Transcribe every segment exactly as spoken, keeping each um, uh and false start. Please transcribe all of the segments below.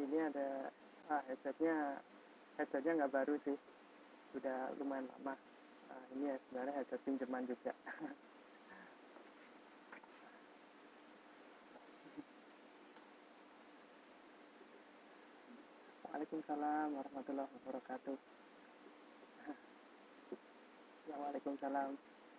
ini ada ah, headsetnya headsetnya nggak baru sih, udah lumayan lama. Ah, ini ya sebenarnya headset pinjaman juga. Waalaikumsalam warahmatullahi wabarakatuh. Ya, waalaikumsalam.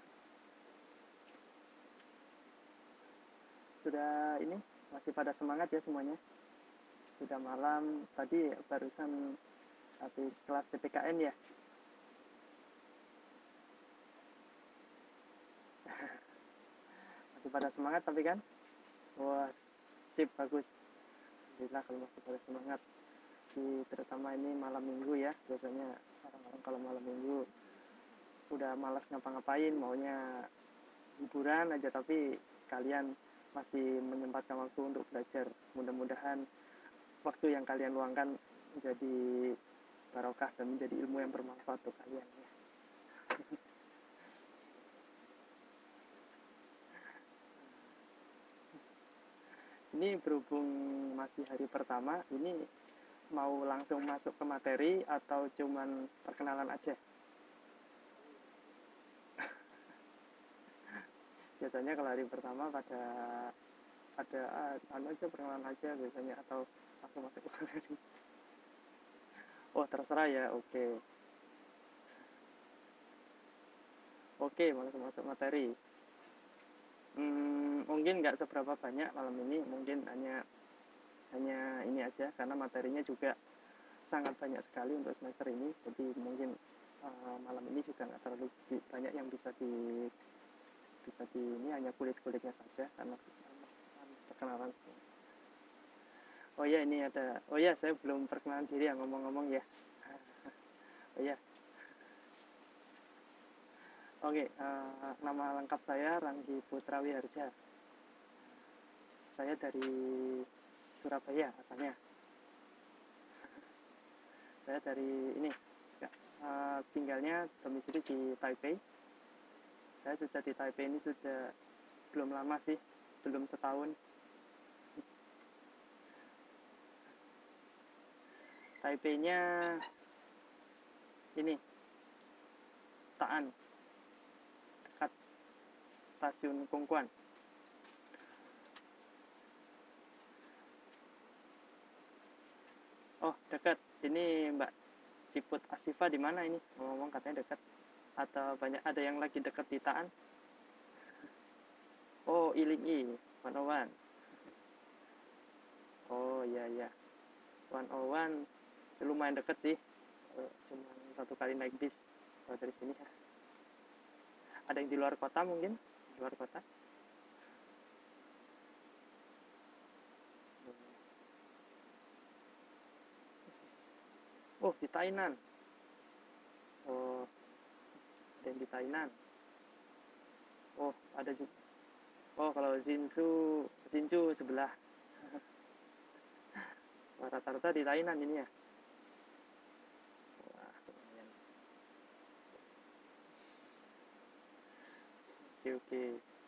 Sudah ini masih pada semangat ya semuanya. Sudah malam, tadi barusan habis kelas P P K N ya. Masih pada semangat tapi kan? Wah, sip, bagus. Alhamdulillah kalau masih pada semangat. Di, terutama ini malam minggu ya. Biasanya orang-orang kalau malam minggu udah malas ngapa-ngapain, maunya hiburan aja, tapi kalian masih menyempatkan waktu untuk belajar. Mudah-mudahan waktu yang kalian luangkan menjadi barokah dan menjadi ilmu yang bermanfaat untuk kalian ya. Ini berhubung masih hari pertama, ini mau langsung masuk ke materi atau cuman perkenalan aja? Biasanya kalau hari pertama pada ada ah, anu aja perkenalan aja biasanya, atau langsung masuk ke materi. Oh, terserah ya. Oke. Okay. Oke, okay, langsung masuk materi. Hmm, mungkin nggak seberapa banyak malam ini, mungkin hanya hanya ini aja karena materinya juga sangat banyak sekali untuk semester ini, jadi mungkin uh, malam ini juga nggak terlalu banyak yang bisa di bisa di ini, hanya kulit-kulitnya saja karena perkenalan. Oh ya, ini ada. Oh ya, saya belum perkenalan diri ya, ngomong-ngomong ya. Oh ya. Oke, okay, uh, nama lengkap saya Ranggi Putra Wiharja. Saya dari Surabaya asalnya. Saya dari ini, uh, tinggalnya domisili di Taipei. Saya sudah di Taipei ini sudah belum lama sih, belum setahun. Taipei-nya ini, Taan, dekat stasiun Kongguan. Oh, dekat. Ini Mbak Ciput Asifa di mana ini? Ngomong katanya dekat. Atau banyak ada yang lagi dekat di Taan? Oh, Ilingi, seratus satu. Oh, iya iya. seratus satu lumayan dekat sih. Cuma satu kali naik bis kalau dari sini ya. Ada yang di luar kota mungkin? Di luar kota? Oh, di Tainan. Oh, ada yang di Tainan. Oh, ada juga. Oh, kalau Zinsu, Zinju sebelah. Rata-rata di Tainan ini ya. Wah, lumayan. Oke, oke.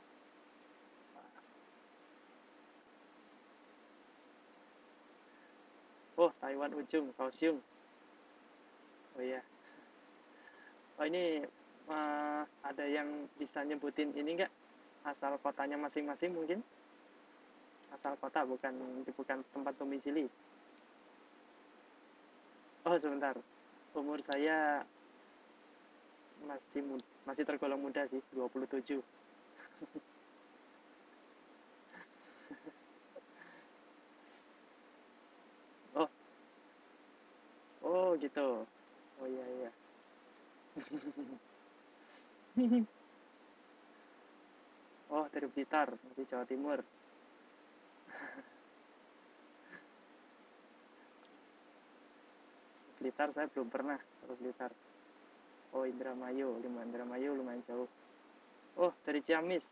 Oh, Taiwan ujung, Kaohsiung. Oh iya. Oh, ini uh, ada yang bisa nyebutin ini enggak? Asal kotanya masing-masing mungkin? Asal kota, bukan bukan tempat domisili. Oh, sebentar. Umur saya masih masih tergolong muda sih, dua puluh tujuh. Oh. Oh, gitu. Oh iya iya. Oh, dari Blitar, masih Jawa Timur. Blitar saya belum pernah ke Blitar. Oh, Indramayu, lumayan Indramayu lumayan jauh. Oh, dari Ciamis.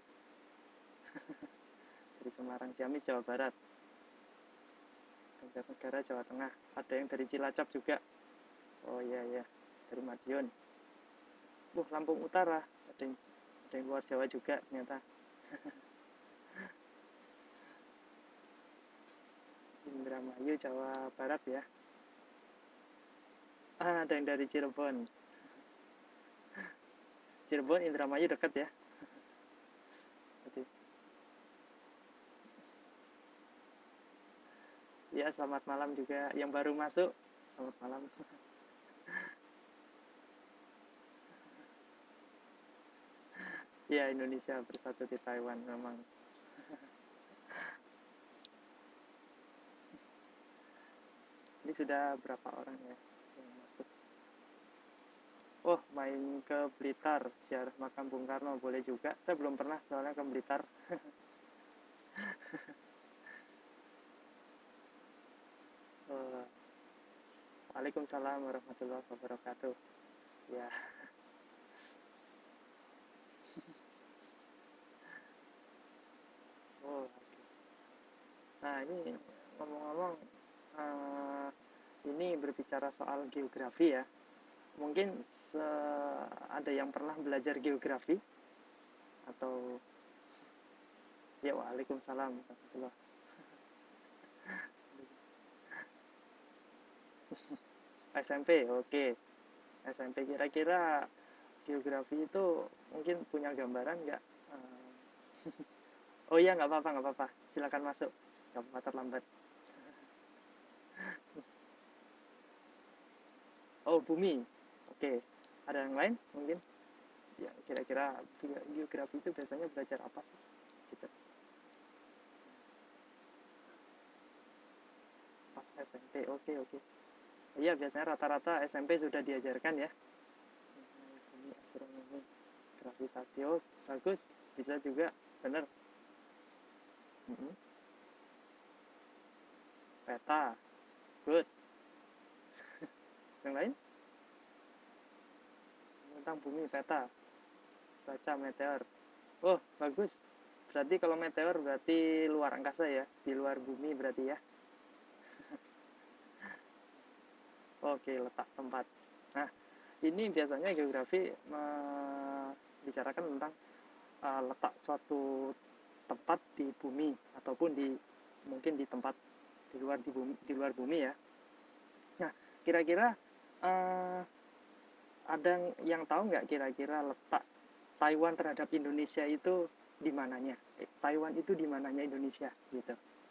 Dari Semarang, Ciamis, Jawa Barat. Banjarnegara, Jawa Tengah. Ada yang dari Cilacap juga. Oh iya iya, dari Madiun. Uh, Lampung Utara. Ada yang, ada yang luar Jawa juga ternyata. Indramayu, Jawa Barat ya. Ah, ada yang dari Cirebon. Cirebon, Indramayu dekat ya. Jadi, ya selamat malam juga yang baru masuk. Selamat malam. Ya, Indonesia bersatu di Taiwan memang. Ini sudah berapa orang ya yang masuk? Oh, main ke Blitar, ziarah makam Bung Karno boleh juga. Saya belum pernah soalnya ke Blitar. uh, Waalaikumsalam warahmatullahi wabarakatuh. Ya. Oh, okay. Nah ini ngomong-ngomong, uh, ini berbicara soal geografi ya. Mungkin ada yang pernah belajar geografi atau ya waalaikumsalam warahmatullah. S M P oke okay. S M P kira-kira geografi itu mungkin punya gambaran nggak? Oh iya nggak apa-apa nggak apa-apa silakan masuk nggak apa-apa terlambat. Oh bumi oke okay. Ada yang lain mungkin ya kira-kira geografi itu biasanya belajar apa sih gitu pas S M P oke okay, oke okay. Iya biasanya rata-rata S M P sudah diajarkan ya bumi astronomi gravitasi oh bagus bisa juga bener. Mm-hmm. Peta good. Yang lain tentang bumi peta baca meteor oh bagus berarti kalau meteor berarti luar angkasa ya di luar bumi berarti ya. Oke letak tempat. Nah ini biasanya geografi membicarakan tentang uh, letak suatu tempat di bumi ataupun di mungkin di tempat di luar di bumi di luar bumi ya. Nah kira-kira uh, ada yang tahu nggak kira-kira letak Taiwan terhadap Indonesia itu di mananya? Eh, Taiwan itu di mananya Indonesia gitu.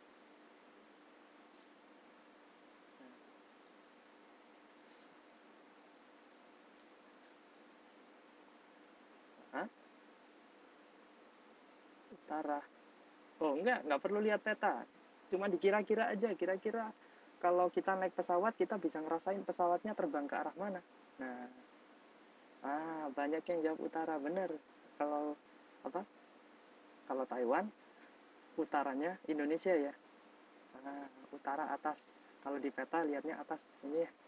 Hah? Utara. Oh enggak, enggak perlu lihat peta. Cuma dikira-kira aja, kira-kira kalau kita naik pesawat kita bisa ngerasain pesawatnya terbang ke arah mana. Nah, ah banyak yang jawab utara bener. Kalau apa? Kalau Taiwan, utaranya Indonesia ya. Ah, utara atas. Kalau di peta lihatnya atas sini ya.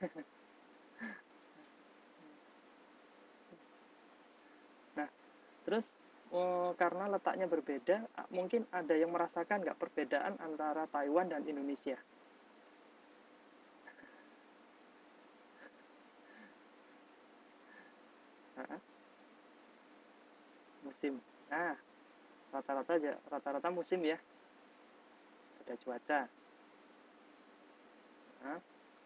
Nah, terus oh, karena letaknya berbeda, mungkin ada yang merasakan nggak perbedaan antara Taiwan dan Indonesia? Nah, musim. Nah, rata-rata aja, rata-rata musim ya. Ada cuaca. Nah,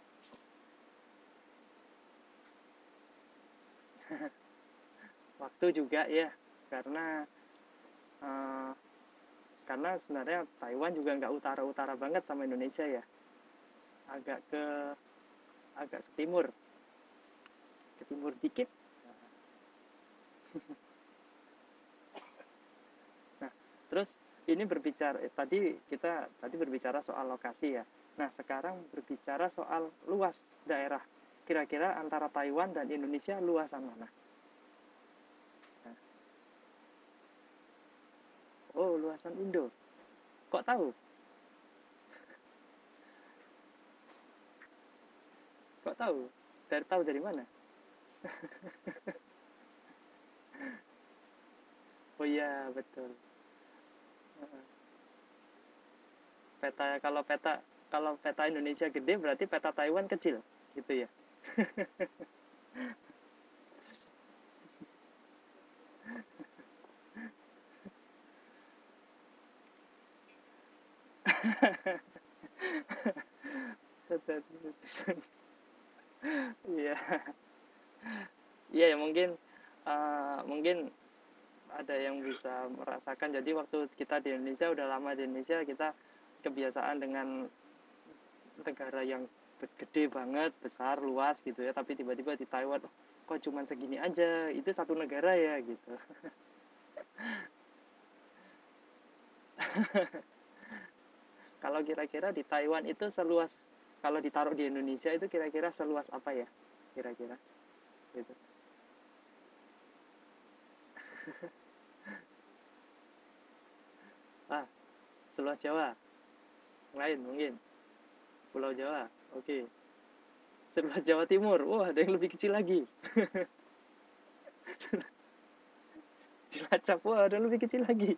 waktu juga ya, karena uh, karena sebenarnya Taiwan juga nggak utara-utara banget sama Indonesia ya, agak ke agak ke timur, ke timur dikit. Nah, terus ini berbicara eh, tadi kita tadi berbicara soal lokasi ya. Nah, sekarang berbicara soal luas daerah. Kira-kira antara Taiwan dan Indonesia luasan mana? Nah, oh, luasan Indo. Kok tahu? Kok tahu? Dari tahu dari mana? Oh iya, betul. Peta kalau peta kalau peta Indonesia gede berarti peta Taiwan kecil, gitu ya. Iya, iya ya mungkin uh, mungkin ada yang bisa merasakan. Jadi waktu kita di Indonesia udah lama di Indonesia, kita kebiasaan dengan negara yang gede banget, besar, luas gitu ya. Tapi tiba-tiba di Taiwan, oh, kok cuman segini aja? Itu satu negara ya gitu. Kalau kira-kira di Taiwan itu seluas, kalau ditaruh di Indonesia itu kira-kira seluas apa ya? Kira-kira gitu. Ah, seluas Jawa. Lain mungkin. Pulau Jawa. Oke. Okay. Seluas Jawa Timur. Wah, ada yang lebih kecil lagi. Cilacap. Wah, ada yang lebih kecil lagi.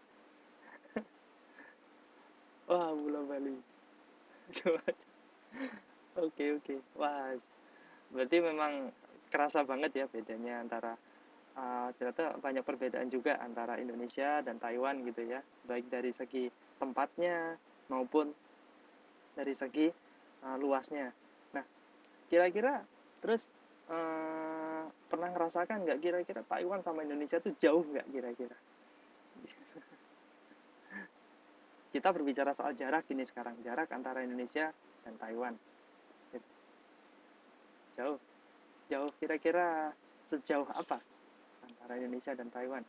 Wah, Pulau Bali. Coba. Oke, oke. Wah, berarti memang kerasa banget ya bedanya antara uh, ternyata banyak perbedaan juga antara Indonesia dan Taiwan gitu ya, baik dari segi tempatnya maupun dari segi uh, luasnya. Nah, kira-kira terus uh, pernah ngerasakan nggak kira-kira Taiwan sama Indonesia tuh jauh nggak kira-kira? Kita berbicara soal jarak ini sekarang, jarak antara Indonesia dan Taiwan. Jauh, jauh kira-kira sejauh apa antara Indonesia dan Taiwan?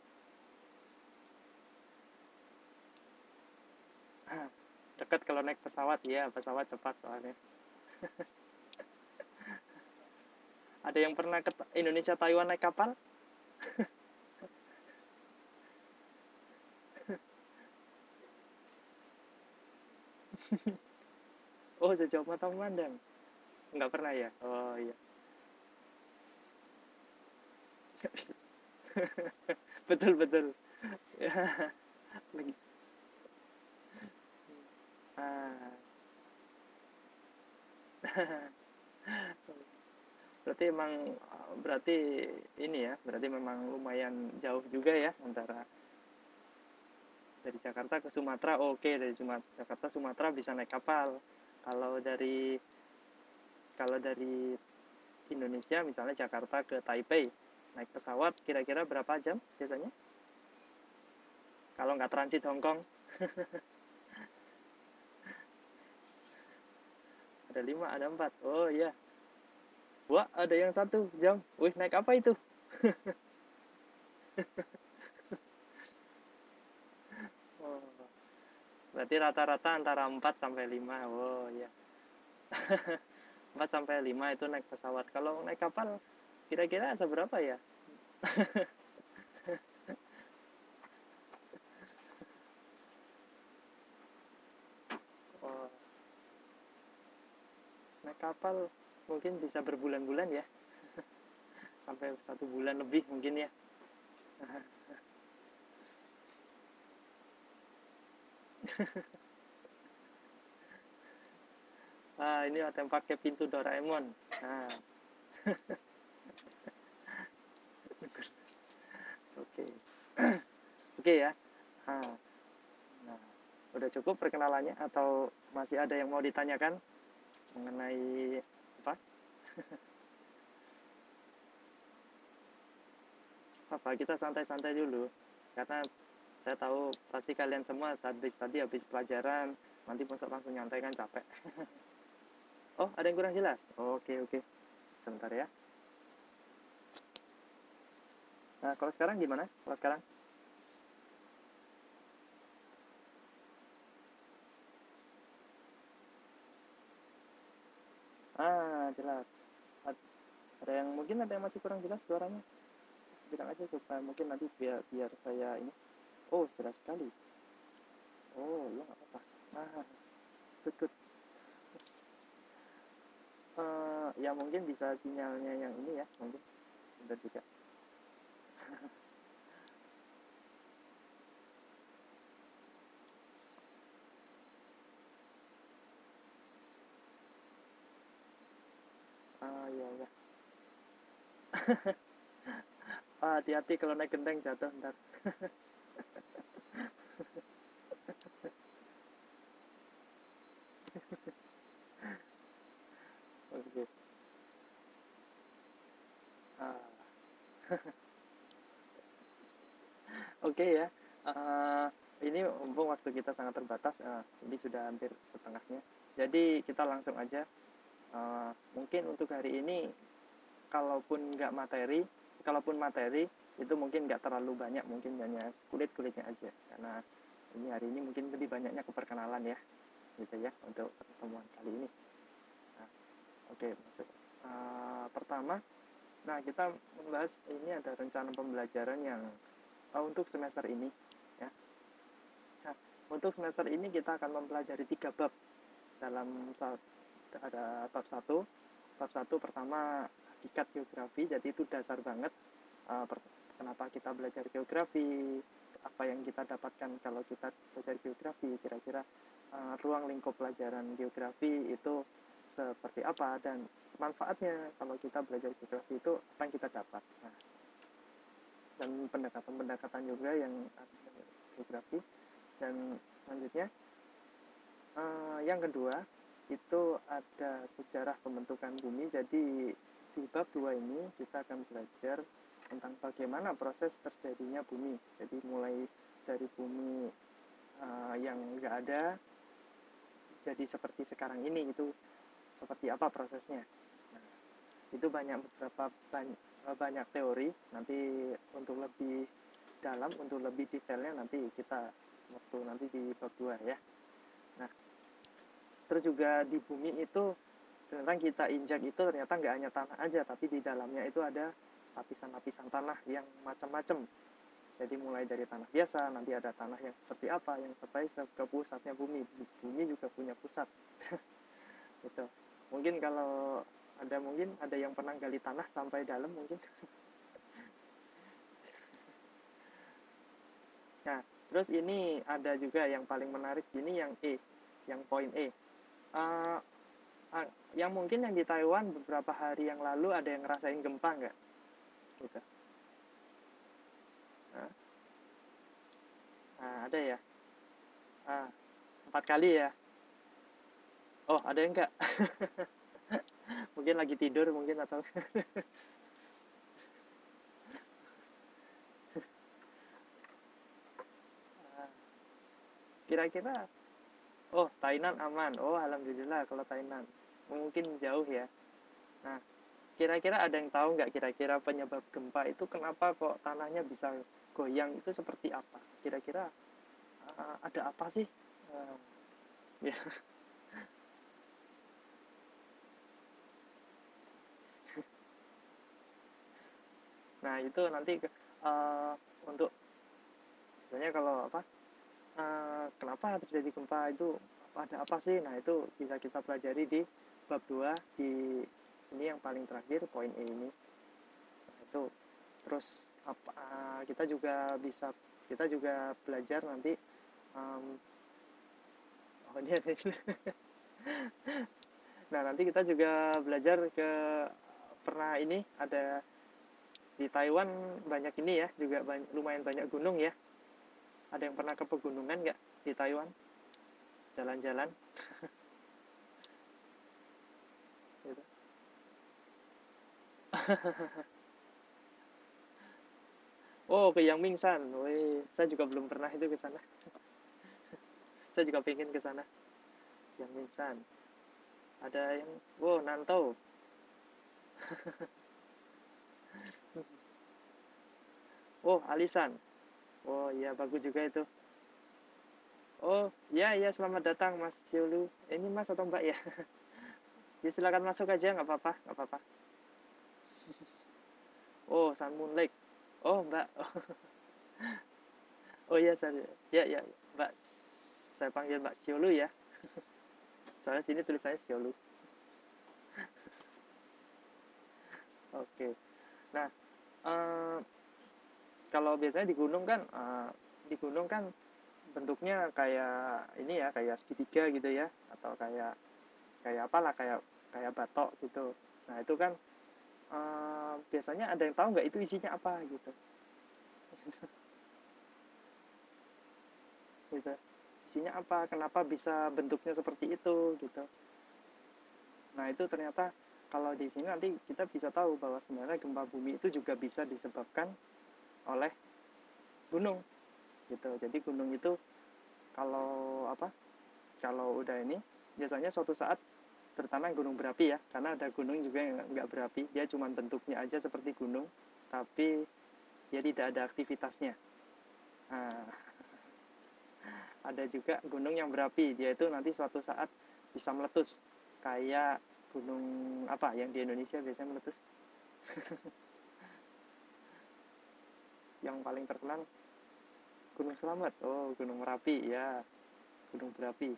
Dekat kalau naik pesawat, ya pesawat cepat soalnya. Ada yang pernah ke Indonesia Taiwan naik kapal? Oh, sejauh mata memandang. Nggak pernah ya? Oh iya. Betul betul. Ya, lagi. Ah. Berarti emang berarti ini ya, berarti memang lumayan jauh juga ya antara dari Jakarta ke Sumatera. Oh, oke, dari Sumatera, Jakarta Sumatera bisa naik kapal. Kalau dari kalau dari Indonesia misalnya Jakarta ke Taipei naik pesawat kira-kira berapa jam biasanya? Kalau nggak transit Hong Kong? Ada lima, ada empat. Oh iya. Wah, ada yang satu jam. Wih, naik apa itu? Oh, berarti rata-rata antara empat sampai lima. Oh iya. Empat sampai lima itu naik pesawat. Kalau naik kapal kira-kira seberapa ya? Oh, naik kapal mungkin bisa berbulan-bulan ya. Sampai satu bulan lebih mungkin ya. Ah, ini ada yang pakai pintu Doraemon. Nah, oke. Okay. Oke okay, ya. Ah, nah, udah cukup perkenalannya atau masih ada yang mau ditanyakan mengenai apa? Apa kita santai-santai dulu. Karena saya tahu pasti kalian semua tadi tadi habis pelajaran nanti masuk langsung nyantai kan capek. Oh, ada yang kurang jelas? Oke, oke. Sebentar ya. Nah, kalau sekarang gimana? Kalau sekarang? Ah, jelas. Ada yang mungkin ada yang masih kurang jelas suaranya. Bilang aja supaya mungkin nanti biar biar saya ini. Oh, jelas sekali. Oh, ya nggak apa-apa. Ah, good, good. Uh, ya mungkin bisa sinyalnya yang ini ya, mungkin. Bentar juga. Ah, ya, ya. Ah, hati-hati kalau naik genteng jatuh ntar. Oke ya, eee, ini mumpung waktu kita sangat terbatas, eee, ini sudah hampir setengahnya. Jadi kita langsung aja, eee, mungkin untuk hari ini kalaupun nggak materi kalaupun materi, itu mungkin nggak terlalu banyak, mungkin hanya kulit-kulitnya aja. Karena ini hari ini mungkin lebih banyaknya ke perkenalan ya, gitu ya, untuk pertemuan kali ini. Nah, oke masuk. Eee, pertama, nah kita membahas ini ada rencana pembelajaran yang, eee, untuk semester ini, ya. Nah, untuk semester ini kita akan mempelajari tiga bab dalam sat ada bab satu. Bab satu pertama hakikat geografi, jadi itu dasar banget, eee, per kenapa kita belajar geografi, apa yang kita dapatkan kalau kita belajar geografi, kira-kira, eee, ruang lingkup pelajaran geografi itu seperti apa, dan manfaatnya kalau kita belajar geografi itu apa yang kita dapat. Nah, dan pendekatan-pendekatan juga yang ada dengan geografi. Dan selanjutnya, eee, yang kedua, itu ada sejarah pembentukan bumi. Jadi di bab dua ini kita akan belajar tentang bagaimana proses terjadinya bumi. Jadi mulai dari bumi, eee, yang nggak ada, jadi seperti sekarang ini, itu seperti apa prosesnya. Nah, itu banyak beberapa ban banyak teori, nanti untuk lebih dalam, untuk lebih detailnya nanti kita waktu nanti di bab dua ya. Nah, terus juga di bumi itu ternyata kita injak itu ternyata nggak hanya tanah aja, tapi di dalamnya itu ada lapisan-lapisan tanah yang macam-macam. Jadi mulai dari tanah biasa, nanti ada tanah yang seperti apa, yang sampai ke pusatnya bumi. Bumi juga punya pusat. Gitu. Mungkin kalau ada mungkin ada yang pernah gali tanah sampai dalam mungkin. Nah, terus ini ada juga yang paling menarik, ini yang E, yang poin E. Uh, uh, yang mungkin yang di Taiwan beberapa hari yang lalu ada yang ngerasain gempa nggak? Gitu. Nah, nah ada ya. Ah, empat kali ya. Oh, ada yang enggak? Mungkin lagi tidur mungkin atau kira-kira, oh Tainan aman. Oh alhamdulillah kalau Tainan. Mungkin jauh ya. Nah, kira-kira ada yang tahu nggak kira-kira penyebab gempa itu kenapa kok tanahnya bisa goyang itu seperti apa? Kira-kira uh, ada apa sih? Uh, ya. Nah itu nanti uh, untuk misalnya kalau apa? Uh, kenapa terjadi gempa itu ada apa sih? Nah itu bisa kita pelajari di bab dua di ini yang paling terakhir poin E ini. Nah, itu terus apa, uh, kita juga bisa kita juga belajar nanti um, oh dia nah nanti kita juga belajar ke pernah ini ada di Taiwan banyak ini ya juga banyak, lumayan banyak gunung ya. Ada yang pernah ke pegunungan nggak di Taiwan jalan-jalan gitu. Oh ke Yang Mingsan, woi saya juga belum pernah itu ke sana. Saya juga pengen ke sana Yang Mingsan. Ada yang wow Nantau. Oh Alisan. Oh iya bagus juga itu. Oh iya iya selamat datang Mas Yulu. Ini Mas atau Mbak ya? Ya silakan masuk aja nggak apa-apa nggak apa-apa. Oh Sun Moon Lake. Oh Mbak. Oh iya saya ya ya Mbak saya panggil Mbak Siolu ya. Soalnya sini tulisannya Siolu. Oke. Nah, uh, kalau biasanya di gunung kan, uh, di gunung kan bentuknya kayak ini ya, kayak segitiga gitu ya, atau kayak kayak apalah, kayak kayak batok gitu. Nah itu kan uh, biasanya ada yang tahu nggak itu isinya apa gitu, gitu. Isinya apa? Kenapa bisa bentuknya seperti itu gitu? Nah itu ternyata kalau di sini nanti kita bisa tahu bahwa sebenarnya gempa bumi itu juga bisa disebabkan oleh gunung gitu. Jadi gunung itu kalau apa? Kalau udah ini biasanya suatu saat, terutama yang gunung berapi ya, karena ada gunung juga yang nggak berapi, dia cuma bentuknya aja seperti gunung, tapi dia tidak ada aktivitasnya. Nah, ada juga gunung yang berapi, dia itu nanti suatu saat bisa meletus, kayak gunung apa yang di Indonesia biasanya meletus. Yang paling terkenal Gunung Selamat. Oh, Gunung Merapi ya, gunung berapi.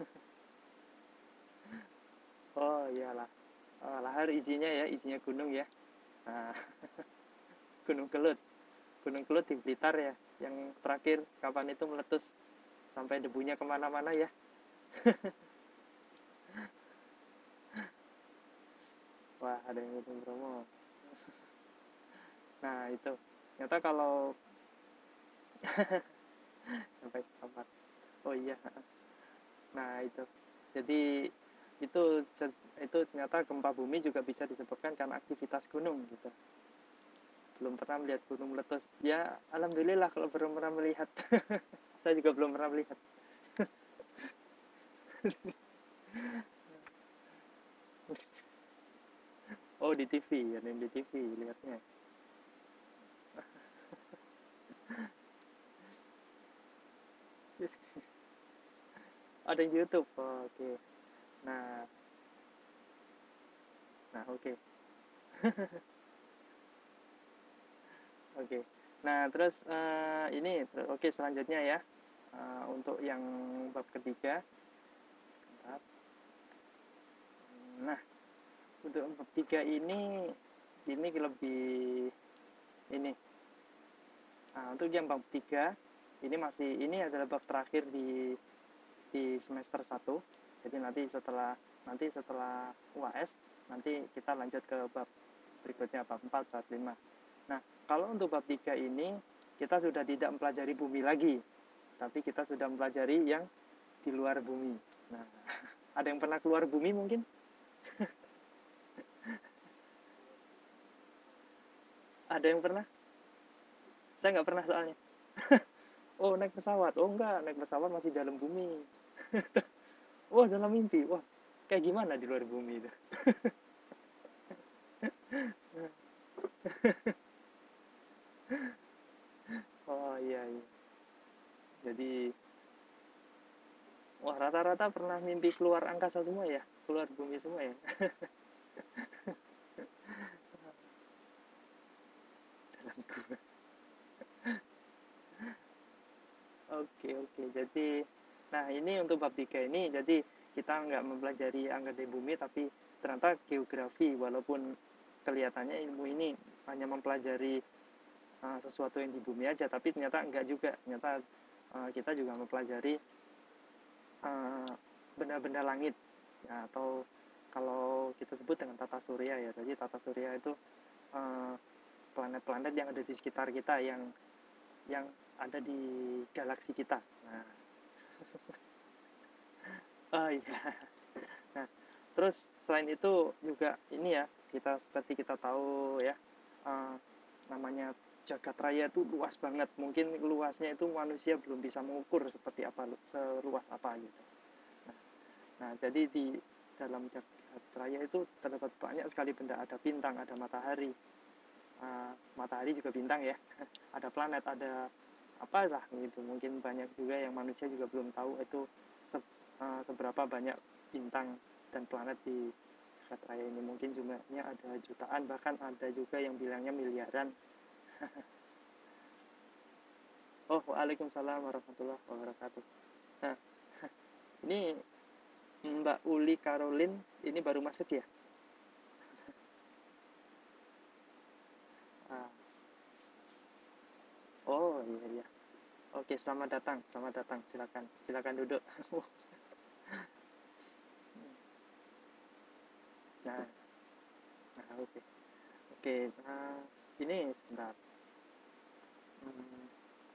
Oh iyalah, oh, lahar isinya ya, isinya gunung ya. Nah, Gunung Kelut, Gunung Kelut di Blitar ya, yang terakhir kapan itu meletus sampai debunya kemana-mana ya. Wah, ada yang Gunung Bromo. Nah itu, ternyata kalau sampai kapan? Oh iya. Nah itu, jadi itu itu ternyata gempa bumi juga bisa disebabkan karena aktivitas gunung gitu. Belum pernah melihat gunung meletus. Ya, alhamdulillah kalau belum pernah melihat. Saya juga belum pernah melihat. Oh, di T V, ya di T V lihatnya. Ada di YouTube. Oh, oke. Okay. Nah, nah oke. Okay. Oke. Okay. Nah, terus uh, ini oke okay, selanjutnya ya. Uh, untuk yang bab ketiga. Nah, untuk bab tiga ini ini lebih ini. Nah, untuk yang bab tiga ini masih ini adalah bab terakhir di di semester satu. Jadi nanti setelah nanti setelah U A S nanti kita lanjut ke bab berikutnya, bab empat, bab lima. Nah, kalau untuk bab tiga ini kita sudah tidak mempelajari bumi lagi, tapi kita sudah mempelajari yang di luar bumi. Nah, ada yang pernah keluar bumi mungkin? Ada yang pernah? Saya nggak pernah soalnya. Oh, naik pesawat. Oh, enggak, naik pesawat masih dalam bumi. Wah, dalam mimpi. Wah, kayak gimana di luar bumi itu? Oh iya, iya. Jadi, wah rata-rata pernah mimpi keluar angkasa semua ya? Keluar bumi semua ya? Dalam gua. Oke, oke. Jadi, nah ini untuk bab tiga ini, jadi kita nggak mempelajari angka di bumi, tapi ternyata geografi, walaupun kelihatannya ilmu ini hanya mempelajari uh, sesuatu yang di bumi aja, tapi ternyata enggak juga. Ternyata uh, kita juga mempelajari uh, benda-benda langit, ya, atau kalau kita sebut dengan tata surya ya. Jadi tata surya itu uh, planet-planet yang ada di sekitar kita, yang yang ada di galaksi kita. Nah, oh iya. Nah, terus selain itu juga ini ya, kita seperti kita tahu ya, uh, namanya jagat raya itu luas banget. Mungkin luasnya itu manusia belum bisa mengukur seperti apa, seluas apa gitu. Nah, nah jadi di dalam jagat raya itu terdapat banyak sekali benda. Ada bintang, ada matahari. Uh, matahari juga bintang ya. Ada planet, ada apa lah gitu. Mungkin banyak juga yang manusia juga belum tahu itu se uh, seberapa banyak bintang dan planet di jagat raya ini. Mungkin jumlahnya ada jutaan, bahkan ada juga yang bilangnya miliaran. Oh, waalaikumsalam warahmatullahi wabarakatuh. Nah, ini Mbak Uli Caroline ini baru masuk ya? Ah. Oh iya iya. Oke, selamat datang, selamat datang. Silakan, silakan duduk. Nah, nah oke, oke. Nah, ini sebentar. Hmm,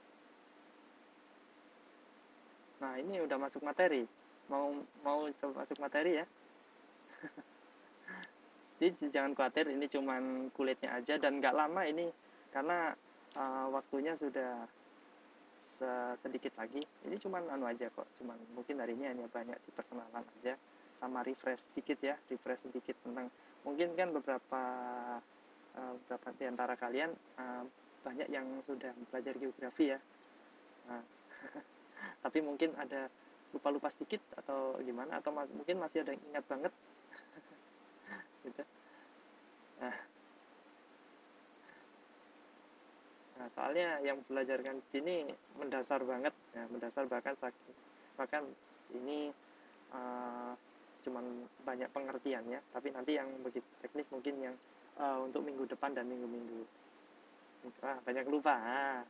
Nah, ini udah masuk materi. Mau mau coba masuk materi ya? Jadi jangan khawatir, ini cuman kulitnya aja dan nggak lama ini karena uh, waktunya sudah sedikit lagi. Ini cuman anu aja kok, cuman mungkin hari ini hanya banyak di perkenalan aja sama refresh sedikit ya, refresh sedikit tentang mungkin kan beberapa uh, beberapa di antara kalian uh, banyak yang sudah belajar geografi ya. Nah, tapi mungkin ada lupa-lupa sedikit atau gimana, atau mas mungkin masih ada yang ingat banget gitu. Nah, nah soalnya yang belajarkan di sini mendasar banget ya, mendasar bahkan sakit bahkan ini uh, cuman banyak pengertiannya, tapi nanti yang begitu teknis mungkin yang uh, untuk minggu depan dan minggu-minggu. Ah, banyak lupa. Ah.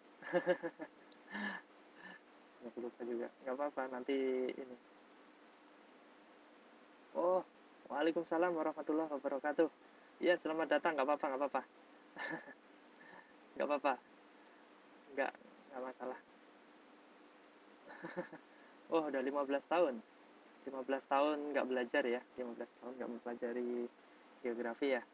banyak lupa juga, nggak apa-apa nanti ini. Oh, waalaikumsalam warahmatullahi wabarakatuh. Iya, selamat datang, nggak apa-apa, nggak apa-apa. nggak apa-apa, nggak, nggak masalah. Oh, udah lima belas tahun. lima belas tahun nggak belajar ya, lima belas tahun nggak mempelajari geografi ya.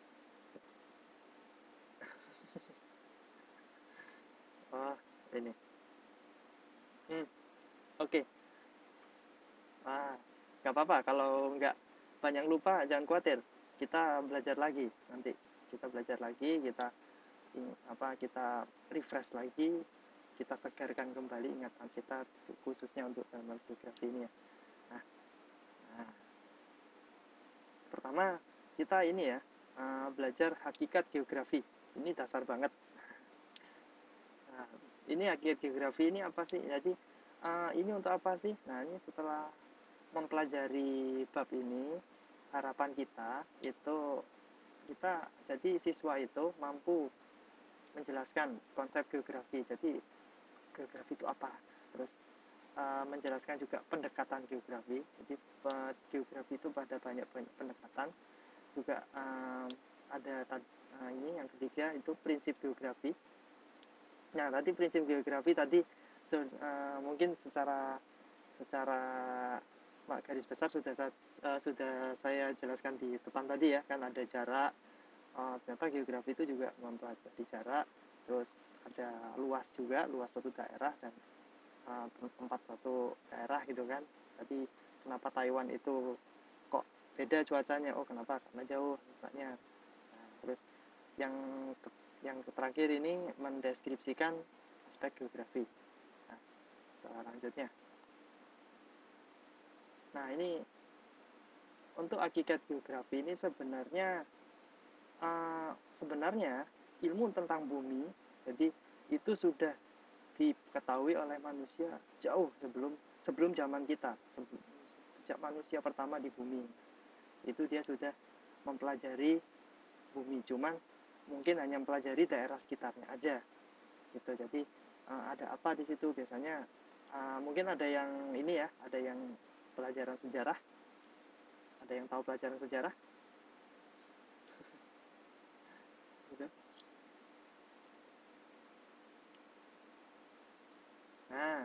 Oh, ini. Hmm, oke. Okay. Ah, nggak apa-apa kalau nggak banyak lupa, jangan khawatir. Kita belajar lagi nanti. Kita belajar lagi, kita apa kita refresh lagi, kita segarkan kembali ingatan kita khususnya untuk dalam geografi ini ya. Nah, nah, pertama kita ini ya uh, belajar hakikat geografi. Ini dasar banget. Nah, ini hakikat geografi ini apa sih? Jadi uh, ini untuk apa sih? Nah, ini setelah mempelajari bab ini, harapan kita itu kita jadi siswa itu mampu menjelaskan konsep geografi. Jadi geografi itu apa? Terus uh, menjelaskan juga pendekatan geografi. Jadi uh, geografi itu pada banyak banyak pendekatan. Juga um, ada uh, ini yang ketiga itu prinsip geografi. Nah, tadi prinsip geografi tadi uh, mungkin secara secara garis besar sudah uh, sudah saya jelaskan di depan tadi ya, kan ada jarak. Uh, ternyata geografi itu juga mempelajari jarak, terus ada luas juga, luas suatu daerah dan uh, tempat suatu daerah gitu kan. Tadi kenapa Taiwan itu kok beda cuacanya? Oh, kenapa? Karena jauh letaknya. Nah, terus yang yang terakhir ini mendeskripsikan aspek geografi. Nah, selanjutnya. Nah, ini untuk hakikat geografi ini sebenarnya uh, sebenarnya ilmu tentang bumi, jadi itu sudah diketahui oleh manusia jauh sebelum sebelum zaman kita, sebelum, sejak manusia pertama di bumi itu dia sudah mempelajari bumi, cuman mungkin hanya mempelajari daerah sekitarnya aja gitu. Jadi uh, ada apa di situ biasanya uh, mungkin ada yang ini ya, ada yang pelajaran sejarah, ada yang tahu pelajaran sejarah gitu. Nah,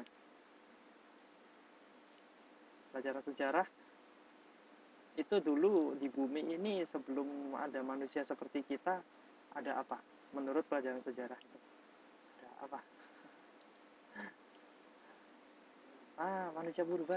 pelajaran sejarah itu dulu di bumi ini sebelum ada manusia seperti kita ada apa? Menurut pelajaran sejarah itu ada apa? Ah, manusia purba.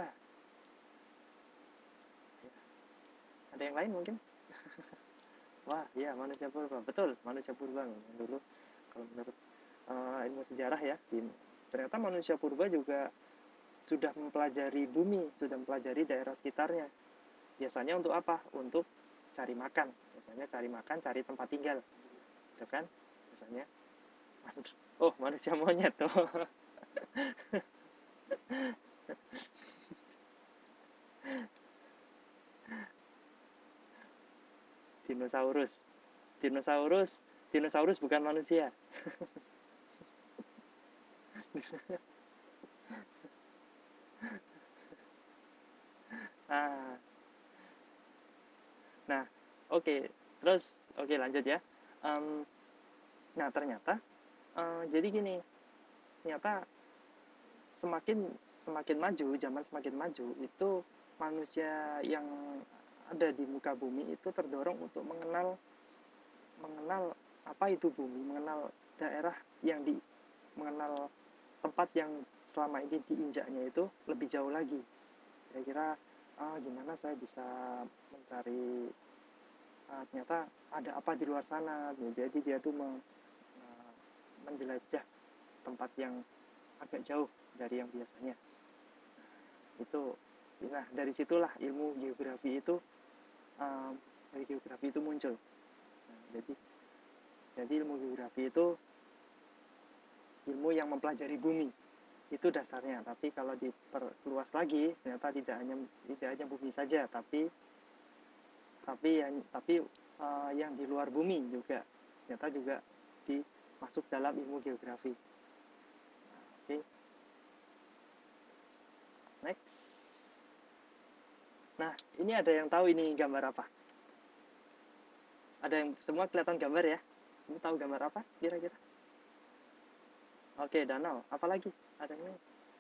Ya. Ada yang lain mungkin? Wah, iya manusia purba. Betul, manusia purba dulu. Kalau menurut uh, ilmu sejarah ya, ternyata manusia purba juga sudah mempelajari bumi, sudah mempelajari daerah sekitarnya. Biasanya untuk apa? Untuk cari makan. Biasanya cari makan, cari tempat tinggal. Gitu kan? Biasanya. Oh, manusia monyet tuh. Dinosaurus. Dinosaurus, dinosaurus bukan manusia. ah. Nah, oke. Okay. Terus, oke okay, lanjut ya. Um, nah, ternyata, uh, jadi gini, ternyata semakin semakin maju, zaman semakin maju, itu manusia yang ada di muka bumi itu terdorong untuk mengenal mengenal apa itu bumi, mengenal daerah yang di mengenal tempat yang selama ini diinjaknya itu lebih jauh lagi. Kira-kira ah, gimana saya bisa mencari ah, ternyata ada apa di luar sana. Jadi dia tuh men, uh, menjelajah tempat yang agak jauh dari yang biasanya. Itu, nah dari situlah ilmu geografi itu um, dari geografi itu muncul. Nah, jadi jadi ilmu geografi itu ilmu yang mempelajari bumi, itu dasarnya. Tapi kalau diperluas lagi, ternyata tidak hanya tidak hanya bumi saja, tapi tapi yang tapi uh, yang di luar bumi juga ternyata juga dimasuk dalam ilmu geografi. Oke, okay. Next. Nah, ini ada yang tahu ini gambar apa? Ada yang semua kelihatan gambar ya? Ini tahu gambar apa kira-kira? Oke, danau. Apalagi? Ada yang lain?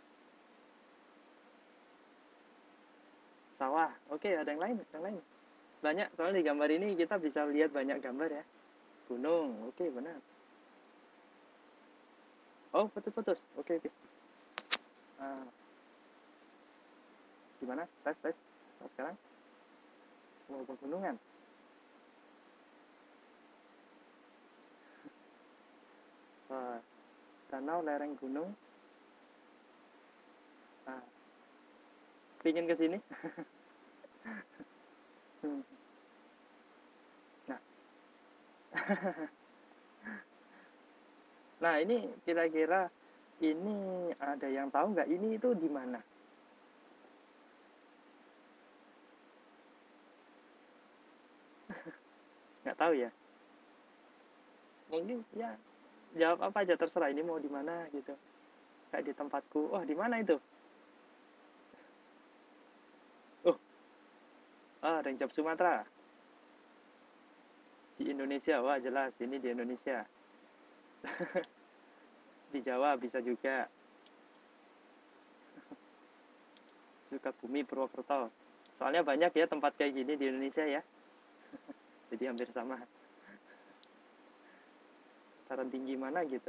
Sawah. Oke, ada yang lain? Yang lain? Banyak, soalnya di gambar ini kita bisa lihat banyak gambar ya. Gunung. Oke, benar. Oh, putus-putus. Oke, oke. Ah. Gimana? Tes, tes. Nah, sekarang mau pegunungan. Uh, danau, lereng gunung. Nah, pingin ke sini. hmm. Nah. Nah, ini kira-kira ini ada yang tahu nggak ini itu di mana? Nggak tahu ya? Mungkin ya jawab apa aja terserah, ini mau di mana gitu. Kayak di tempatku. Oh, di mana itu? Oh, ah, Rencap Sumatera. Di Indonesia. Wah, jelas ini di Indonesia. Di Jawa bisa juga. Sukabumi, Purwokerto. Soalnya banyak ya tempat kayak gini di Indonesia ya. Jadi hampir sama. Dataran tinggi mana gitu.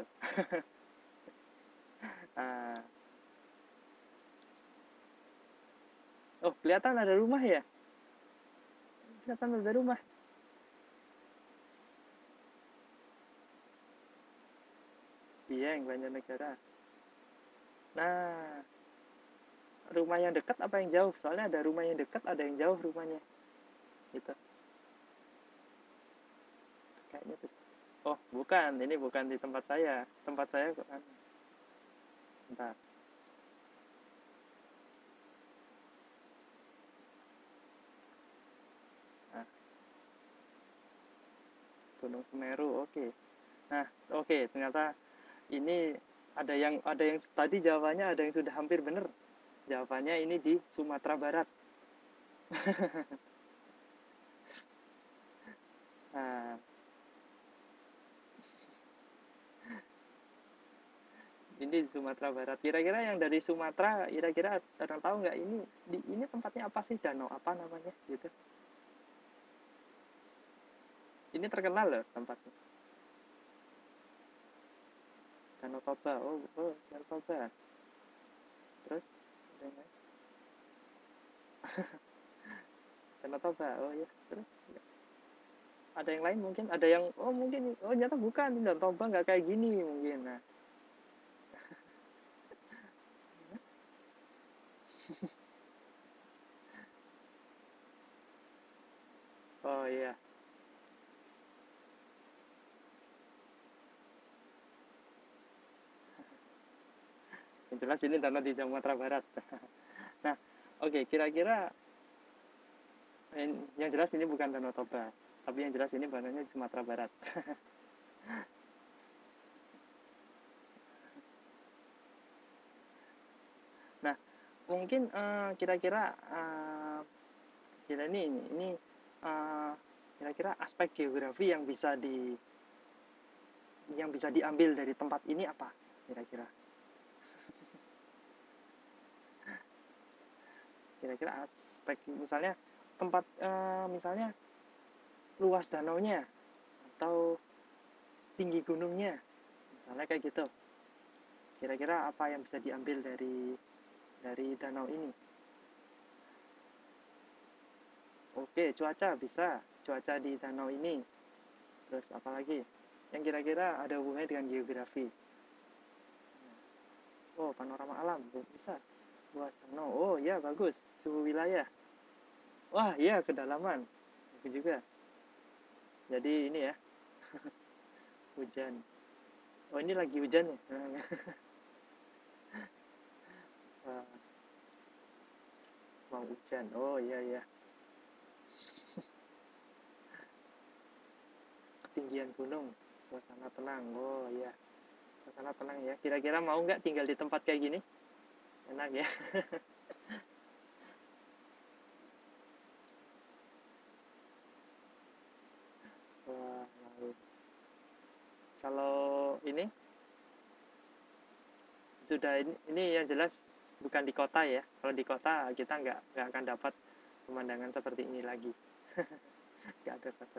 Nah. Oh, kelihatan ada rumah ya? Kelihatan ada rumah. Iya, yang Banjarnegara. Nah, rumah yang dekat apa yang jauh? Soalnya ada rumah yang dekat, ada yang jauh rumahnya. Gitu. Kayaknya tuh. Oh, bukan. Ini bukan di tempat saya. Tempat saya bukan. Bentar. Nah. Gunung Semeru, oke. Okay. Nah, oke, okay, ternyata ini ada yang ada yang tadi jawabannya ada yang sudah hampir benar. Jawabannya ini di Sumatera Barat. Nah, ini di Sumatera Barat. Kira-kira yang dari Sumatera, kira-kira ada yang tahu nggak ini di ini tempatnya apa sih, danau apa namanya gitu? Ini terkenal loh tempatnya. Danau Toba. Oh, oh, Danau Toba. Terus ada yang lain? Danau Toba. Oh ya, terus ada yang lain mungkin, ada yang oh mungkin oh ternyata bukan, Danau Toba nggak kayak gini mungkin. Nah. Oh iya. Yang jelas ini danau di Sumatera Barat. Nah, oke, okay, kira-kira yang jelas ini bukan Danau Toba, tapi yang jelas ini danaunya di Sumatera Barat. Nah, mungkin uh, kira-kira uh, kira ini ini uh, kira-kira aspek geografi yang bisa di yang bisa diambil dari tempat ini apa kira-kira? Kira-kira aspek misalnya tempat uh, misalnya luas danaunya atau tinggi gunungnya, misalnya kayak gitu. Kira-kira apa yang bisa diambil dari dari danau ini? Oke, cuaca bisa, cuaca di danau ini. Terus apa lagi? Yang kira-kira ada hubungannya dengan geografi. Oh, panorama alam, bisa. Luas danau, oh ya bagus. Suhu wilayah, wah iya kedalaman, bagus juga. Jadi ini ya, hujan. Oh ini lagi hujan ya? Mau hujan, oh iya iya. Ketinggian gunung, suasana tenang, oh iya. Suasana tenang ya. Kira-kira mau nggak tinggal di tempat kayak gini? Enak ya. Wah, lalu. Kalau ini sudah ini, ini yang jelas bukan di kota ya. Kalau di kota kita nggak nggak akan dapat pemandangan seperti ini lagi. Nggak ada kota.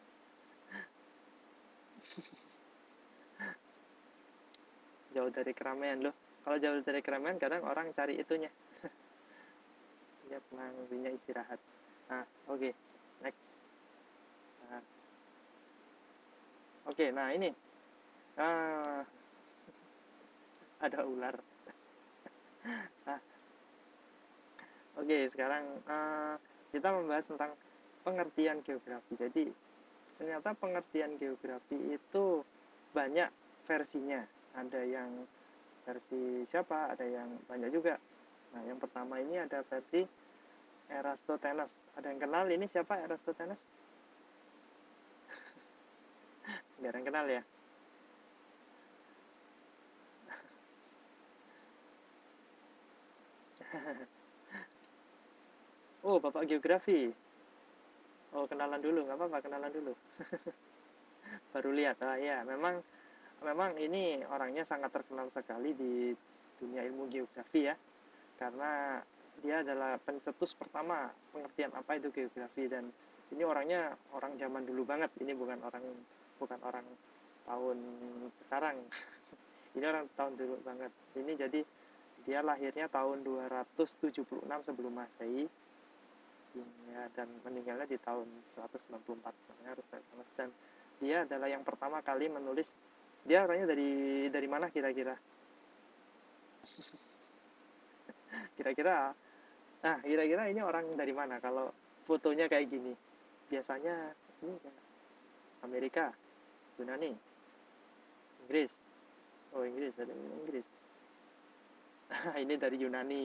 Jauh dari keramaian loh. Kalau jauh dari keramaian kadang orang cari itunya. Dia tenang, punya istirahat. Nah, oke, okay. Next. Nah, oke, okay, nah ini ah, ada ular. Nah, oke, okay, sekarang uh, kita membahas tentang pengertian geografi. Jadi ternyata pengertian geografi itu banyak versinya. Ada yang versi siapa, ada yang banyak juga. Nah, yang pertama ini ada versi Eratosthenes. Ada yang kenal ini siapa Eratosthenes? Nggak ada yang kenal ya? Oh, Bapak Geografi. Oh, kenalan dulu, nggak apa-apa, kenalan dulu. Baru lihat, ah ya, memang memang ini orangnya sangat terkenal sekali di dunia ilmu geografi ya, karena dia adalah pencetus pertama pengertian apa itu geografi, dan ini orangnya orang zaman dulu banget, ini bukan orang bukan orang tahun sekarang. Ini orang tahun dulu banget. Ini jadi dia lahirnya tahun dua ratus tujuh puluh enam sebelum Masehi ya, dan meninggalnya di tahun seratus sembilan puluh empat. Dan dia adalah yang pertama kali menulis. Dia orangnya dari dari mana kira-kira? Kira-kira, nah kira-kira ini orang dari mana kalau fotonya kayak gini? Biasanya ini Amerika, Yunani, Inggris. Oh Inggris, dari Inggris. Ini dari Yunani.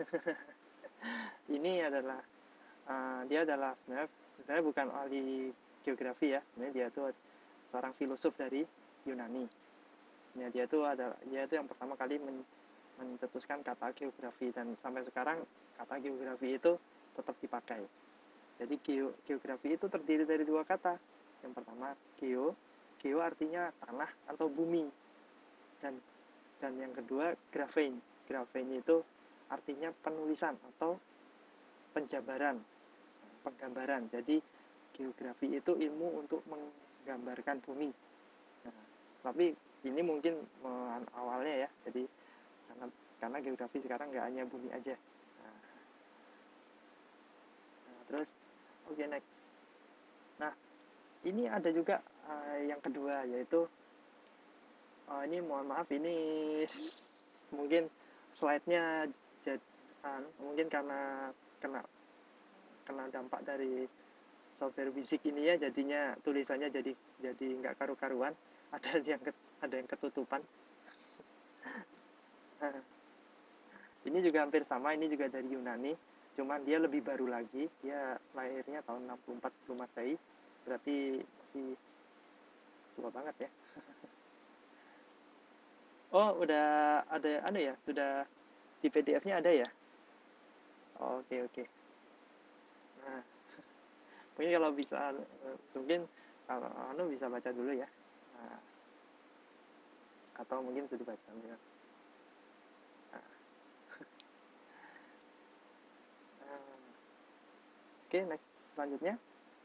Ini adalah uh, dia adalah sebenarnya sebenarnya bukan ahli geografi ya. Sebenarnya dia itu seorang filosof dari Yunani. Ya, dia itu adalah dia itu yang pertama kali men, mencetuskan kata geografi, dan sampai sekarang kata geografi itu tetap dipakai. Jadi geo, geografi itu terdiri dari dua kata. Yang pertama geo, geo artinya tanah atau bumi, dan dan yang kedua graphein. Graphein itu artinya penulisan atau penjabaran, penggambaran. Jadi geografi itu ilmu untuk menggambarkan bumi. Nah, tapi ini mungkin awalnya ya, jadi karena karena geografi sekarang nggak hanya bumi aja. Nah, nah terus oke okay, next. Nah ini ada juga uh, yang kedua, yaitu uh, ini mohon maaf ini mungkin slide-nya jad, uh, mungkin karena kena kena dampak dari software basic ini ya, jadinya tulisannya jadi jadi nggak karu-karuan, ada yang ada yang ketutupan. Nah, ini juga hampir sama, ini juga dari Yunani, cuman dia lebih baru lagi, dia lahirnya tahun enam puluh empat sebelum Masehi, berarti masih tua banget ya. Oh udah ada anu ya, sudah di P D F-nya ada ya? Oh, oke oke. Nah mungkin kalau bisa mungkin kalau anu bisa baca dulu ya, nah, atau mungkin sudah baca ya. Nah, Oke, next selanjutnya.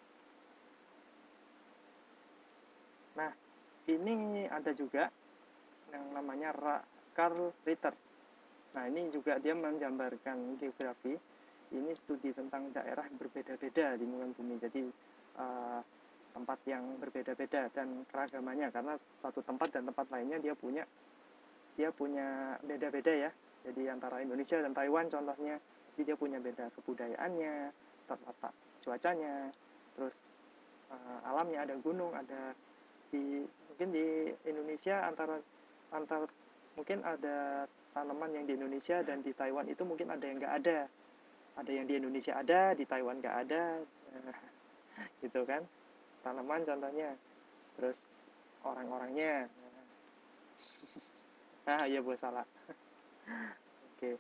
Nah, ini ada juga yang namanya Karl Ritter. Nah, ini juga dia menggambarkan geografi. Ini studi tentang daerah berbeda-beda di muka bumi. Jadi uh, tempat yang berbeda-beda dan keragamannya, karena satu tempat dan tempat lainnya dia punya dia punya beda-beda ya. Jadi antara Indonesia dan Taiwan contohnya, jadi dia punya beda kebudayaannya, tata cuacanya, terus uh, alamnya, ada gunung, ada di mungkin di Indonesia antara antar mungkin ada tanaman yang di Indonesia dan di Taiwan itu mungkin ada yang nggak ada, ada yang di Indonesia ada, di Taiwan nggak ada, nah, gitu kan, tanaman contohnya, terus orang-orangnya. Ah iya bos, salah. Oke.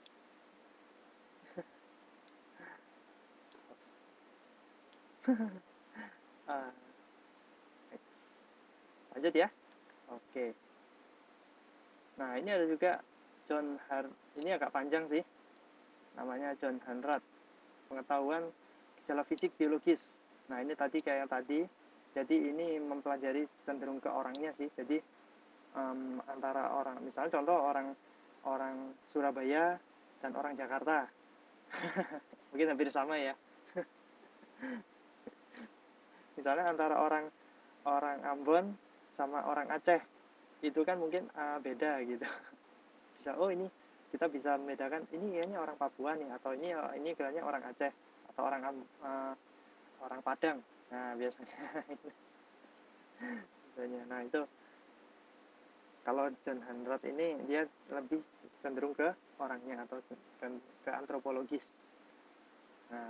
uh, lanjut ya. Oke. Nah ini ada juga John Har, ini agak panjang sih, namanya John Hanrath, pengetahuan gejala fisik biologis. Nah ini tadi kayak yang tadi, jadi ini mempelajari cenderung ke orangnya sih. Jadi um, antara orang, misalnya contoh orang orang Surabaya dan orang Jakarta, mungkin hampir sama ya. Misalnya antara orang orang Ambon sama orang Aceh, itu kan mungkin uh, beda gitu. Bisa, oh ini kita bisa membedakan ini kayaknya orang Papua nih, atau ini ini kayaknya orang Aceh, atau orang uh, orang Padang. Nah biasanya biasanya. Nah itu kalau John Hanrath ini dia lebih cenderung ke orangnya atau ke, ke antropologis. Nah,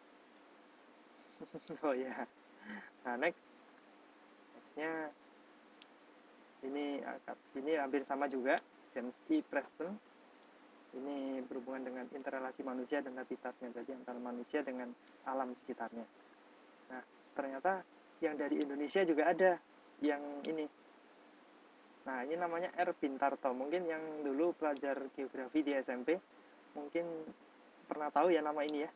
oh ya. Nah next, nextnya ini ini hampir sama juga, James E. Preston. Ini berhubungan dengan interrelasi manusia dan habitatnya, jadi antara manusia dengan alam sekitarnya. Nah ternyata yang dari Indonesia juga ada yang ini. Nah ini namanya R. Bintarto. Mungkin yang dulu pelajar geografi di S M P mungkin pernah tahu ya nama ini ya.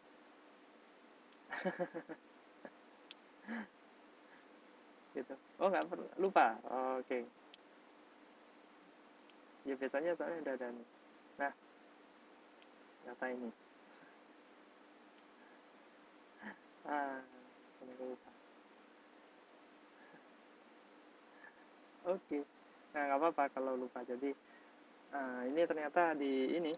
Gitu. Oh nggak pernah, lupa. Oh, oke. Okay. Ya biasanya soalnya udah ada nih. Nah data ini. Ah, lupa. Oke. Okay. Nah nggak apa-apa kalau lupa. Jadi uh, ini ternyata di ini.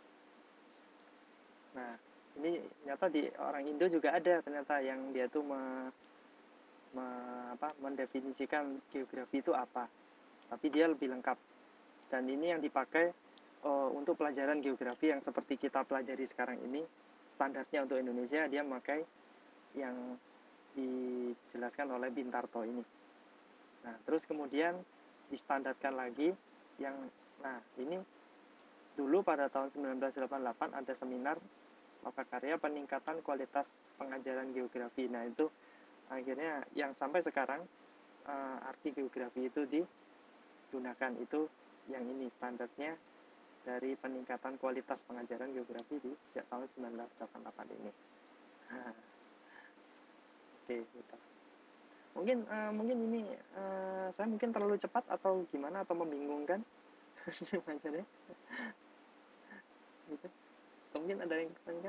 Nah ini ternyata di orang Indo juga ada ternyata yang dia tuh me, me, apa, mendefinisikan geografi itu apa. Tapi dia lebih lengkap. Dan ini yang dipakai uh, untuk pelajaran geografi yang seperti kita pelajari sekarang ini. Standarnya untuk Indonesia dia memakai yang dijelaskan oleh Bintarto ini. Nah terus kemudian distandarkan lagi yang, nah ini dulu pada tahun seribu sembilan ratus delapan puluh delapan ada seminar lokakarya peningkatan kualitas pengajaran geografi. Nah itu akhirnya yang sampai sekarang uh, arti geografi itu digunakan, itu yang ini standarnya dari peningkatan kualitas pengajaran geografi di sejak tahun seribu sembilan ratus delapan puluh delapan ini. Nah, oke okay, gitu. Mungkin uh, mungkin ini uh, saya mungkin terlalu cepat atau gimana, atau membingungkan bacanya gitu. Atau mungkin ada yang pertanyaan?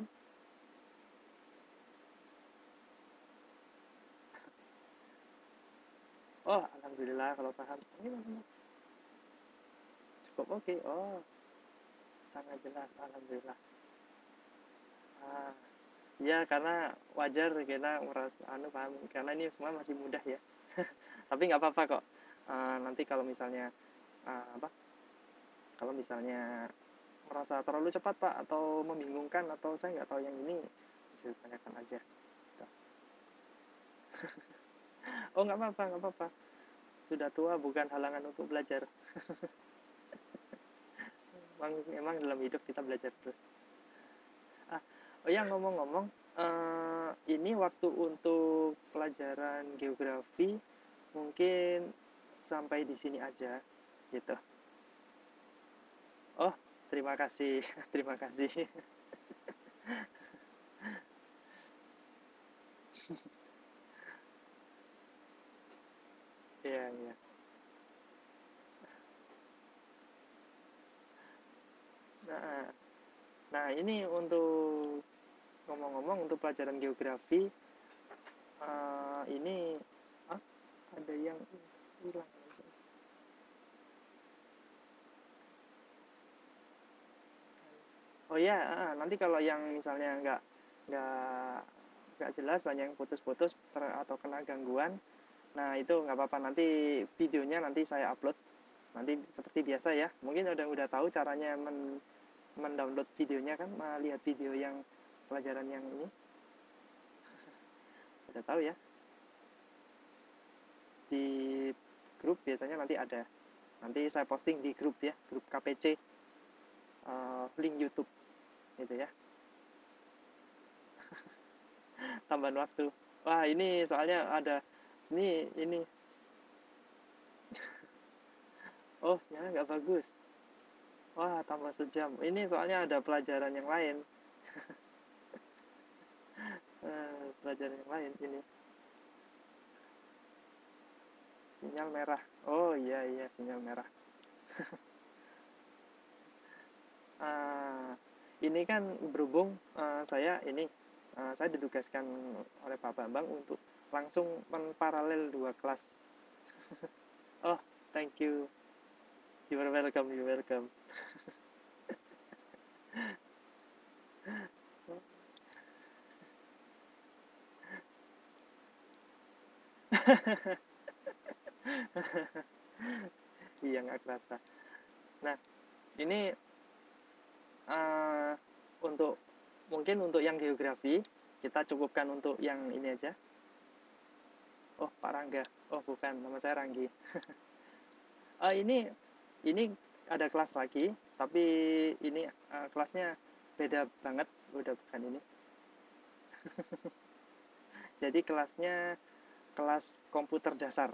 Oh alhamdulillah kalau paham. Cukup oke. Okay. Oh sangat jelas, alhamdulillah. Ah, ya karena wajar kita merasa anu paham, karena ini semua masih mudah ya. Tapi nggak apa-apa kok. Uh, nanti kalau misalnya uh, apa? Kalau misalnya merasa terlalu cepat pak, atau membingungkan, atau saya nggak tahu yang ini, bisa ditanyakan aja. Oh nggak apa-apa, nggak apa-apa. Sudah tua bukan halangan untuk belajar. Memang, memang dalam hidup kita belajar terus. Ah, oh ya ngomong-ngomong, uh, ini waktu untuk pelajaran geografi mungkin sampai di sini aja, gitu. Oh, terima kasih, terima kasih. Iya, iya. Nah, nah ini untuk ngomong-ngomong untuk pelajaran geografi, uh, ini ah, ada yang hilang. Oh ya, uh, nanti kalau yang misalnya nggak nggak nggak jelas, banyak yang putus-putus atau kena gangguan, nah itu nggak apa-apa, nanti videonya nanti saya upload nanti seperti biasa ya. Mungkin udah udah tahu caranya men mendownload videonya kan, melihat video yang pelajaran yang ini udah tahu ya. Di grup biasanya nanti ada, nanti saya posting di grup ya, grup K P C, uh, link YouTube gitu ya. Tambahan waktu. Wah ini soalnya ada ini ini oh ya nggak bagus. Wah tambah sejam. Ini soalnya ada pelajaran yang lain. uh, pelajaran yang lain ini. Sinyal merah. Oh iya iya sinyal merah. uh, ini kan berhubung uh, saya ini uh, saya ditugaskan oleh Pak Bambang untuk langsung menparalel dua kelas. Oh thank you, you are welcome, you are welcome. Iya nggak kerasa. Nah ini uh, untuk mungkin untuk yang geografi kita cukupkan untuk yang ini aja. Oh Pak Rangga, oh bukan, nama saya Ranggi. uh, ini ini ada kelas lagi, tapi ini uh, kelasnya beda banget, udah bukan ini. Jadi kelasnya kelas komputer dasar.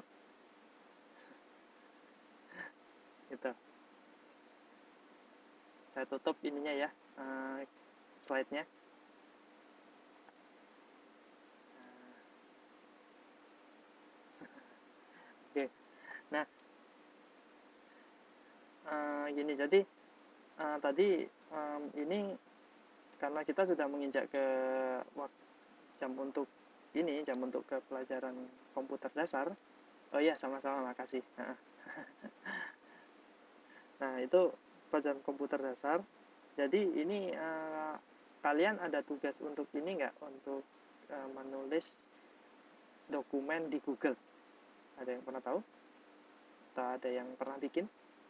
Gitu. Saya tutup ininya ya, uh, slide-nya. Oke. Nah, uh, gini jadi uh, tadi um, ini karena kita sudah menginjak ke jam untuk ini, jam untuk ke pelajaran komputer dasar. Oh iya, sama-sama, makasih. Nah, itu pelajaran komputer dasar. Jadi ini uh, kalian ada tugas untuk ini nggak? Untuk uh, menulis dokumen di Google. Ada yang pernah tahu? Atau ada yang pernah bikin?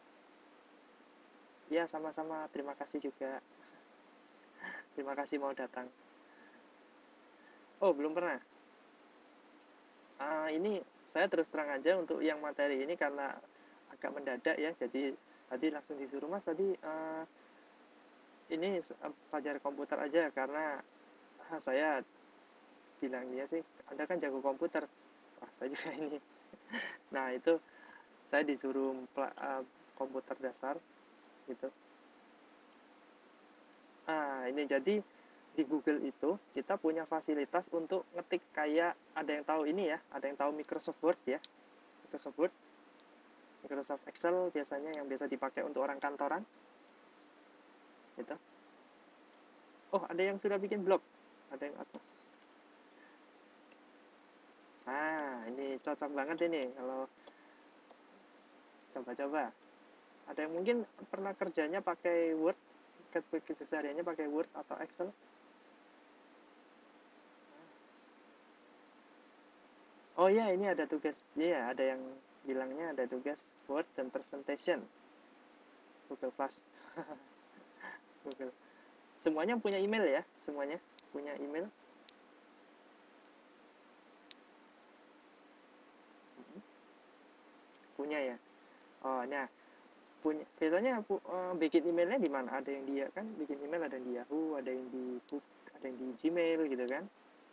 Ya, sama-sama. Terima kasih juga. Terima kasih mau datang. Oh, belum pernah? Uh, ini saya terus terang aja untuk yang materi ini karena agak mendadak ya. Jadi tadi langsung disuruh, Mas, tadi uh, ini pelajar komputer aja karena ah, saya bilang dia sih, Anda kan jago komputer. Wah, saya juga ini. Nah, itu saya disuruh uh, komputer dasar gitu. Nah, ini jadi di Google itu kita punya fasilitas untuk ngetik kayak ada yang tahu ini ya, ada yang tahu Microsoft Word ya. Microsoft Word, Microsoft Excel biasanya yang biasa dipakai untuk orang kantoran. Gitu. Oh, ada yang sudah bikin blog. Ada yang apa? Nah, ini cocok banget ini kalau coba-coba. Ada yang mungkin pernah kerjanya pakai Word, kesehariannya pakai Word atau Excel. Oh iya, ini ada tugas. Iya, ada yang bilangnya ada tugas Word dan presentation. Google Plus. Google. Semuanya punya email ya, semuanya punya email. Punya ya. Oh, nah, punya. Biasanya aku uh, bikin emailnya di mana? Ada yang dia kan bikin email, ada yang di Yahoo, ada yang di Book, ada yang di Gmail gitu kan.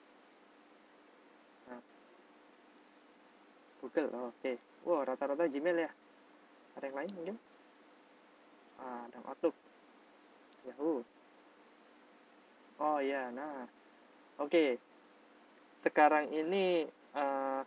Nah, Google, oh, oke. Okay. Wow, rata-rata Gmail ya. Ada yang lain mungkin? Ah, ada Outlook, Yahoo. Oh iya, nah, oke. Okay. sekarang ini uh,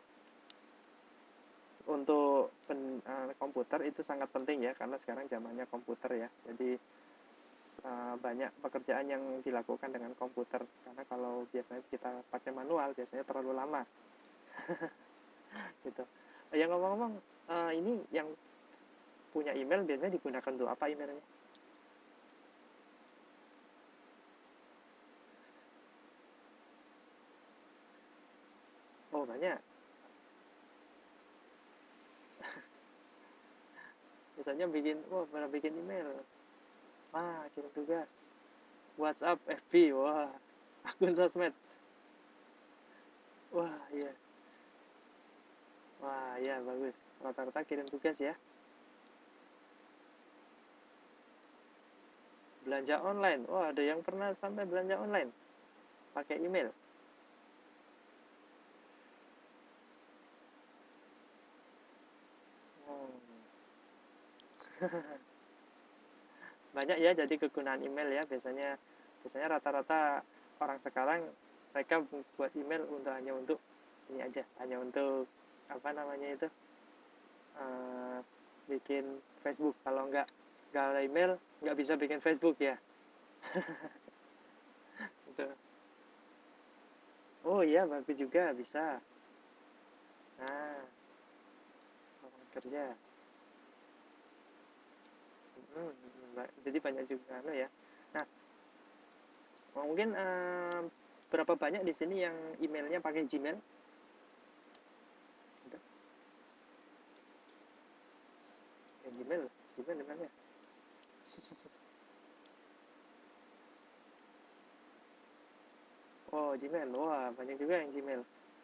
untuk pen, uh, komputer itu sangat penting ya, karena sekarang zamannya komputer ya. Jadi uh, banyak pekerjaan yang dilakukan dengan komputer, karena kalau biasanya kita pakai manual biasanya terlalu lama. Gitu. Yang ngomong-ngomong, uh, ini yang punya email biasanya digunakan untuk apa emailnya? Oh banyak. Misalnya bikin, wah pernah bikin email, ah kirim tugas, WhatsApp, F B, wah akun sosmed, wah iya, wah iya bagus. Rata-rata kirim tugas ya. Belanja online, wah ada yang pernah sampai belanja online pakai email. Oh. Banyak ya jadi kegunaan email ya, biasanya biasanya rata-rata orang sekarang mereka buat email untuk hanya untuk ini aja, hanya untuk apa namanya itu, uh, bikin Facebook. Kalau nggak nggak ada email nggak bisa bikin Facebook ya. Gitu. Oh iya bagus juga bisa. Nah orang kerja. Hmm, jadi banyak juga no ya. Nah mungkin uh, berapa banyak di sini yang emailnya pakai Gmail? Gitu. Ya, Gmail, Gmail di mana? Oh Gmail, wah banyak juga yang Gmail.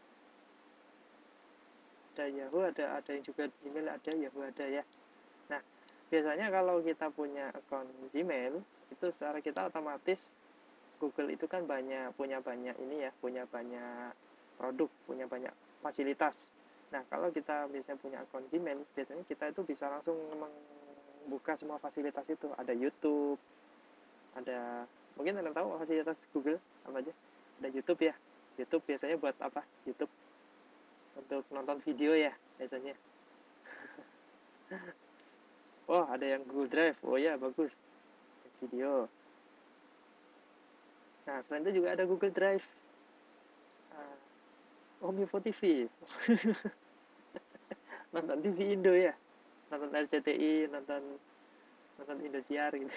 Ada Yahoo, ada ada yang juga Gmail, ada Yahoo ada ya. Nah biasanya kalau kita punya akun Gmail itu secara kita otomatis Google itu kan banyak punya banyak ini ya, punya banyak produk, punya banyak fasilitas. Nah kalau kita biasanya punya akun Gmail, biasanya kita itu bisa langsung membuka semua fasilitas itu. Ada YouTube, ada mungkin anda tahu fasilitas Google apa aja? Ada YouTube ya. YouTube biasanya buat apa? YouTube untuk nonton video ya biasanya. Oh ada yang Google Drive, oh ya bagus, video. Nah selain itu juga ada Google Drive, uh, Omivo T V, nonton T V Indo ya, nonton R C T I, nonton nonton Indosiar gitu.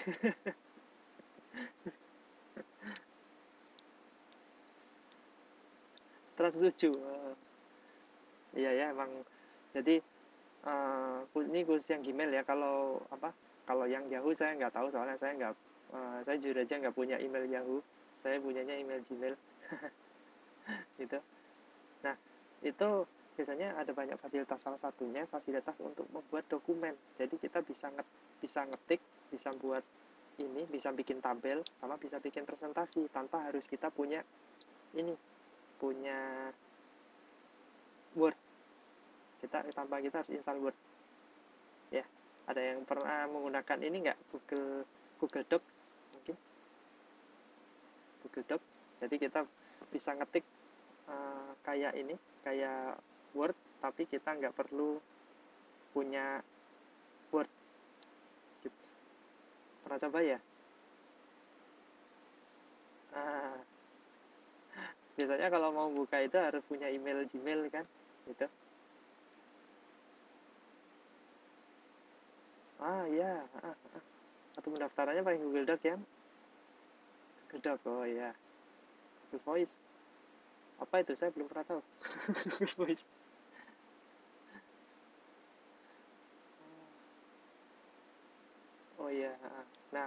Trans tujuh, uh, iya ya emang. Jadi uh, ini khusus yang Gmail ya. Kalau apa? Kalau yang Yahoo saya nggak tahu, soalnya saya nggak, uh, saya jujur aja nggak punya email Yahoo. Saya punyanya email Gmail. Gitu. Nah itu biasanya ada banyak fasilitas, salah satunya fasilitas untuk membuat dokumen. Jadi kita bisa nget, bisa ngetik, bisa buat ini, bisa bikin tabel, sama bisa bikin presentasi tanpa harus kita punya ini, punya Word. Kita tanpa kita harus install Word ya. Ada yang pernah menggunakan ini nggak, Google Google Docs mungkin, Google Docs. Jadi kita bisa ngetik uh, kayak ini, kayak Word, tapi kita nggak perlu punya Word gitu. Pernah coba ya? Nah, biasanya kalau mau buka itu harus punya email Gmail kan gitu. Ah iya, ah, ah. Atau pendaftarannya pakai Google Doc ya. Google Doc, oh iya. Google Voice, apa itu, saya belum pernah tahu. Google Voice. Oh iya, nah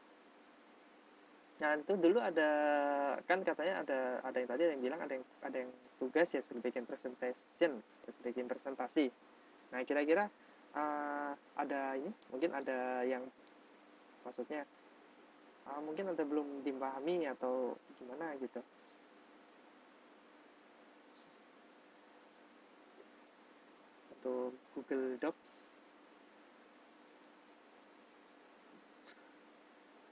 nah itu dulu ada kan katanya ada ada yang tadi ada yang bilang ada yang ada yang tugas ya suruh bikin presentation, terus bikin presentasi. Nah kira-kira uh, ada ini mungkin ada yang maksudnya uh, mungkin ada belum dipahami atau gimana gitu untuk Google Docs.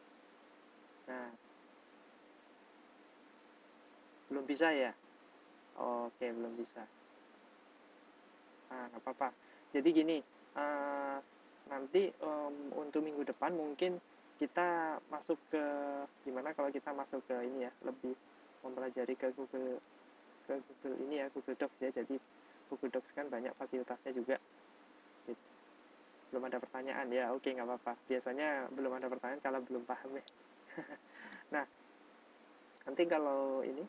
Nah belum bisa ya. Oke, belum bisa. Nah, nggak apa-apa. Jadi gini, uh, nanti um, untuk minggu depan mungkin kita masuk ke gimana kalau kita masuk ke ini ya, lebih mempelajari ke Google ke Google ini ya, Google Docs ya. Jadi Google Docs kan banyak fasilitasnya juga. Gitu. Belum ada pertanyaan ya, oke nggak apa-apa. Biasanya belum ada pertanyaan kalau belum paham ya. Nah, nanti kalau ini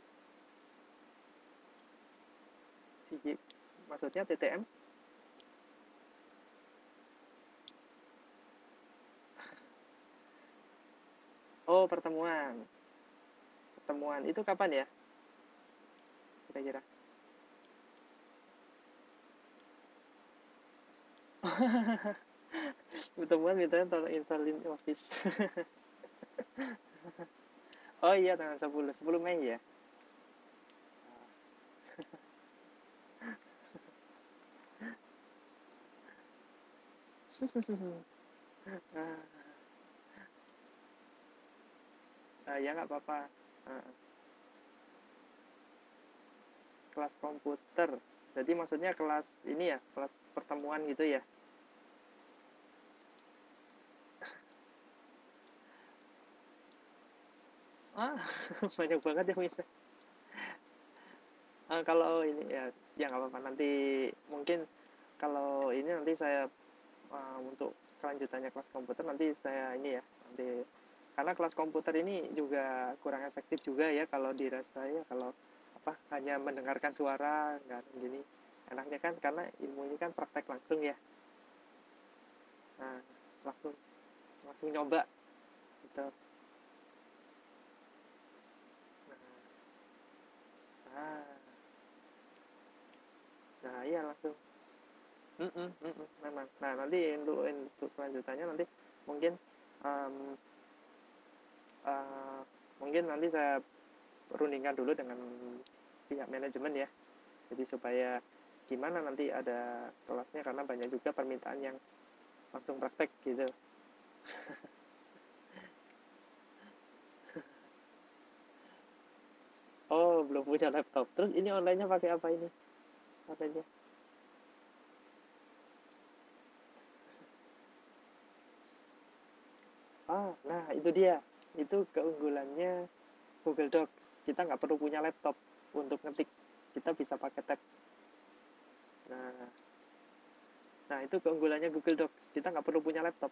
maksudnya T T M. Oh, pertemuan. Pertemuan itu kapan ya? Kira-kira. Pertemuan misalnya tolong installin Office. Oh iya, tanggal sepuluh. sepuluh Mei ya? Ah, ya nggak apa-apa. Ah, kelas komputer. Jadi maksudnya kelas ini ya, kelas pertemuan gitu ya? Ah, banyak banget yang minta. Ah, kalau ini ya, ya nggak apa-apa. Nanti mungkin kalau ini nanti saya uh, untuk kelanjutannya kelas komputer nanti saya ini ya nanti karena kelas komputer ini juga kurang efektif juga ya kalau dirasa ya kalau apa hanya mendengarkan suara nggak gini enaknya kan karena ilmu ini kan praktek langsung ya. Nah, langsung langsung nyoba gitu. Nah, nah iya langsung. Mm -mm, mm -mm, memang. Nah nanti untuk untuk kelanjutannya nanti mungkin um, uh, mungkin nanti saya rundingkan dulu dengan pihak manajemen ya. Jadi supaya gimana nanti ada kelasnya karena banyak juga permintaan yang langsung praktek gitu. Oh, belum punya laptop. Terus ini online-nya pakai apa ini? Online-nya? Ah, nah itu dia. Itu keunggulannya Google Docs. Kita nggak perlu punya laptop untuk ngetik. Kita bisa pakai tab. Nah, nah itu keunggulannya Google Docs. Kita nggak perlu punya laptop.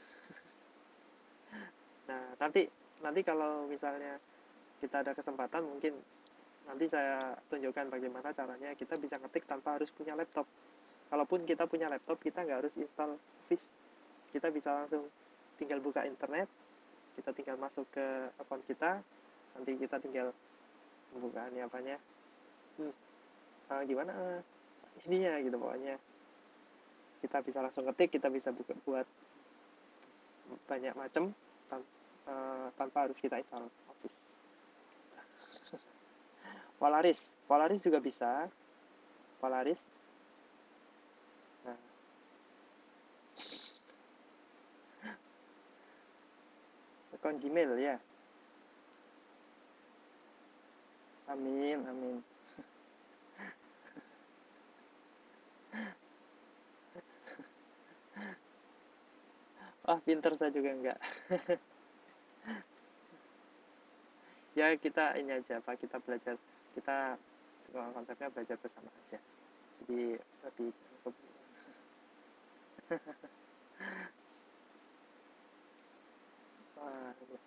Nah, nanti nanti kalau misalnya kita ada kesempatan mungkin nanti saya tunjukkan bagaimana caranya kita bisa ngetik tanpa harus punya laptop. Kalaupun kita punya laptop, kita nggak harus install Office. Kita bisa langsung tinggal buka internet, kita tinggal masuk ke akun kita, nanti kita tinggal pembukaannya apanya. Hmm, uh, gimana uh, ininya gitu pokoknya. Kita bisa langsung ngetik, kita bisa buka, buat banyak macam tan uh, tanpa harus kita install Office. Polaris, Polaris juga bisa. Polaris. Nah, akun Gmail ya. Amin, amin. Wah, pinter saya juga enggak. Ya kita ini aja Pak, kita belajar, kita konsepnya belajar bersama aja. Jadi lebih ah, ya.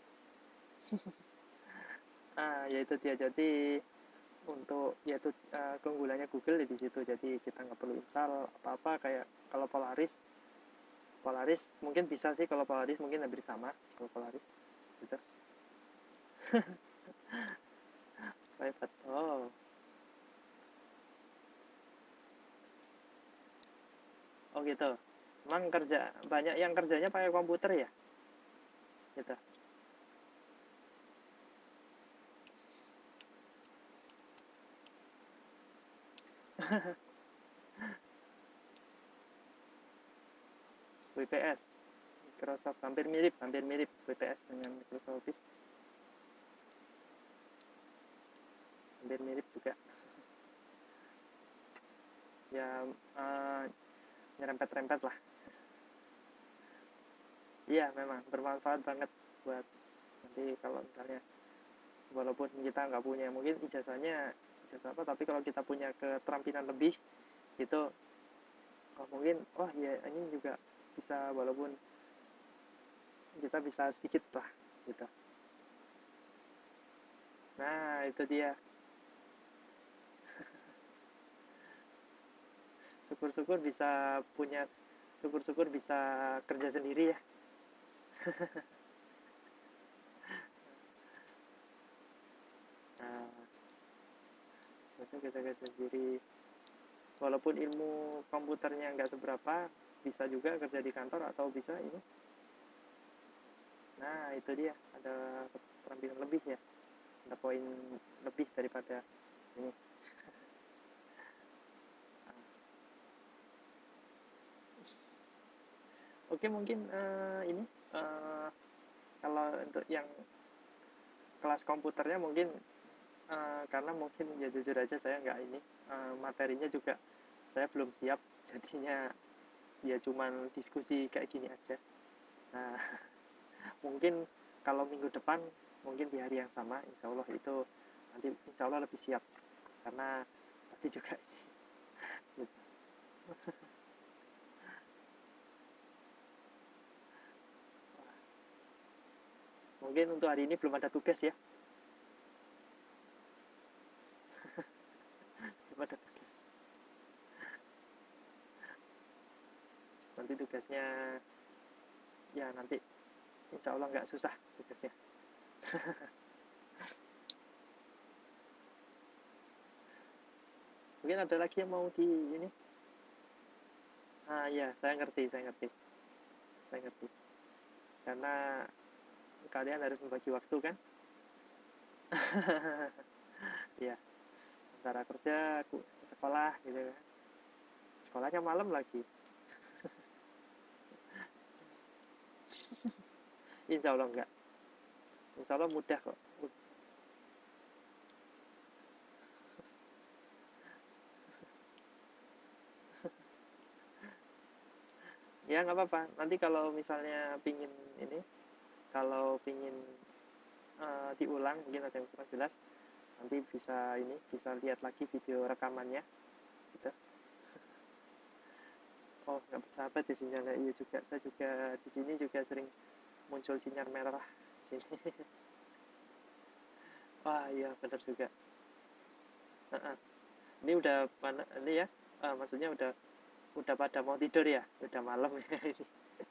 ah, ya itu dia. Jadi untuk yaitu uh, keunggulannya Google di situ. Jadi kita nggak perlu install apa-apa kayak kalau Polaris. Polaris mungkin bisa sih kalau Polaris mungkin hampir sama kalau Polaris gitu. Private. Oh. Oh gitu. Emang kerja banyak yang kerjanya pakai komputer ya? Gitu. W P S. Microsoft hampir mirip, hampir mirip W P S dengan Microsoft Office. hampir mirip juga. Ya uh, nyerempet-rempet lah. Iya memang bermanfaat banget buat nanti kalau misalnya walaupun kita nggak punya mungkin ijazahnya ijazah apa, tapi kalau kita punya keterampilan lebih gitu, oh, mungkin oh ya ini juga bisa, walaupun kita bisa sedikit lah gitu. Nah itu dia, syukur-syukur bisa punya syukur-syukur bisa kerja sendiri ya. Nah bisa kita kerja sendiri, walaupun ilmu komputernya nggak seberapa, bisa juga kerja di kantor atau bisa ini. Nah itu dia, ada keterampilan lebih ya, ada poin lebih daripada ini. Oke mungkin uh, ini uh, kalau untuk yang kelas komputernya mungkin uh, karena mungkin ya jujur aja saya nggak ini uh, materinya juga saya belum siap, jadinya ya cuman diskusi kayak gini aja. Nah mungkin kalau minggu depan mungkin di hari yang sama insya Allah itu nanti insya Allah lebih siap, karena tadi juga gitu. Mungkin untuk hari ini belum ada tugas ya. Belum ada tugas. Nanti tugasnya ya nanti insya Allah nggak susah tugasnya. Mungkin ada lagi yang mau di ini. Ah ya, saya ngerti, saya ngerti. Saya ngerti. Karena kalian harus membagi waktu kan? Iya. Antara kerja, sekolah gitu kan. Sekolahnya malam lagi. Insya Allah enggak. Insya Allah mudah kok. Ya nggak apa-apa. Nanti kalau misalnya pingin ini, kalau pingin uh, diulang mungkin ada yang kurang jelas, nanti bisa ini bisa lihat lagi video rekamannya gitu. Oh nggak bersahabat ya sinyalnya, iya juga, saya juga di sini juga sering muncul sinyal merah di sini. Wah iya benar juga. Uh-uh. Ini udah mana ini ya, uh, maksudnya udah udah pada mau tidur ya, udah malam ya ini.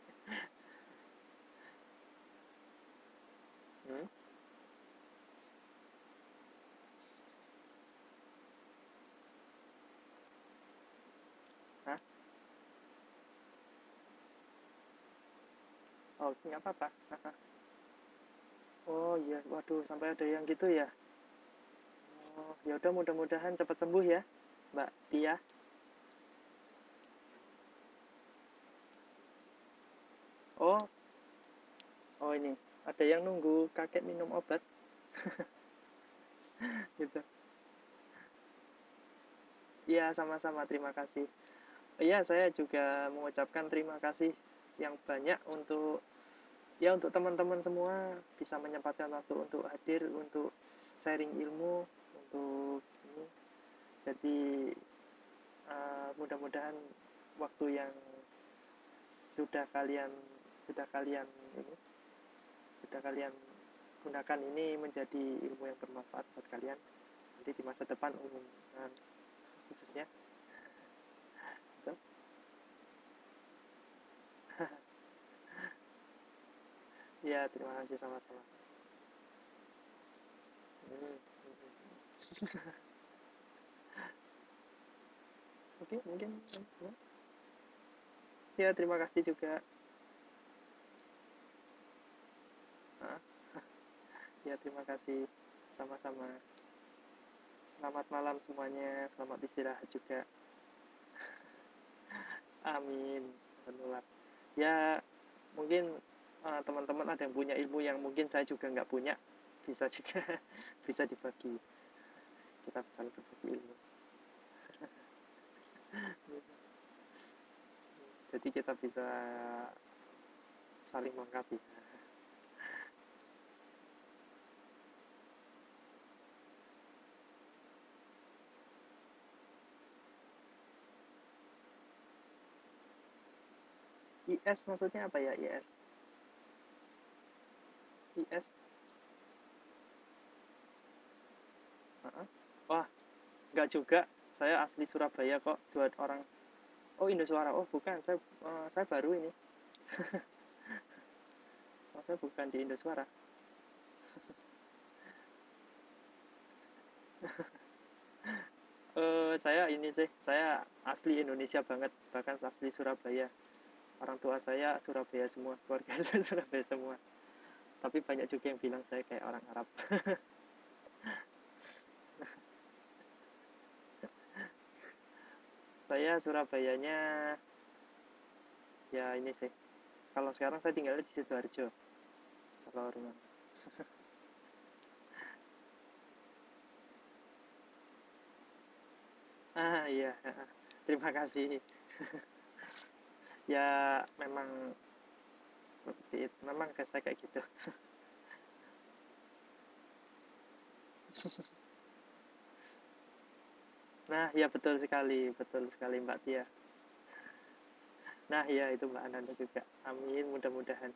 Hmm? Hah? Oh nggak apa-apa. Oh iya, waduh sampai ada yang gitu ya. Oh ya udah, mudah-mudahan cepat sembuh ya Mbak Tia. Oh oh ini ada yang nunggu kakek minum obat gitu. Iya sama-sama, terima kasih. Iya saya juga mengucapkan terima kasih yang banyak untuk ya untuk teman-teman semua bisa menyempatkan waktu untuk hadir, untuk sharing ilmu, untuk ini. Jadi uh, mudah-mudahan waktu yang sudah kalian sudah kalian ini sudah kalian gunakan ini menjadi ilmu yang bermanfaat buat kalian nanti di masa depan umum uh, khususnya gitu. Ya terima kasih sama-sama. Hmm. Oke mungkin ya terima kasih juga. Uh, ya terima kasih sama-sama. Selamat malam semuanya, selamat istirahat juga. Amin. Menular. Ya mungkin uh, teman-teman ada yang punya ilmu yang mungkin saya juga nggak punya, bisa juga bisa dibagi. kita saling berbagi ilmu. Jadi kita bisa saling melengkapi. I S maksudnya apa ya, I S? I S? Uh-uh. Wah, nggak juga. Saya asli Surabaya kok, dua orang. Oh, Indosuara. Oh, bukan. Saya uh, saya baru ini. Oh, saya bukan di Indosuara. uh, saya ini sih, saya asli Indonesia banget, bahkan asli Surabaya. Orang tua saya Surabaya semua, keluarga saya Surabaya semua. Tapi banyak juga yang bilang saya kayak orang Arab. Saya Surabayanya ya ini sih. Kalau sekarang saya tinggalnya di Sidoarjo. Kalau rumah. Ah iya, terima kasih. Ya memang seperti itu. Memang saya kayak gitu. Nah, ya betul sekali, betul sekali Mbak Tia. Nah, ya itu Mbak Ananda juga. Amin, mudah-mudahan.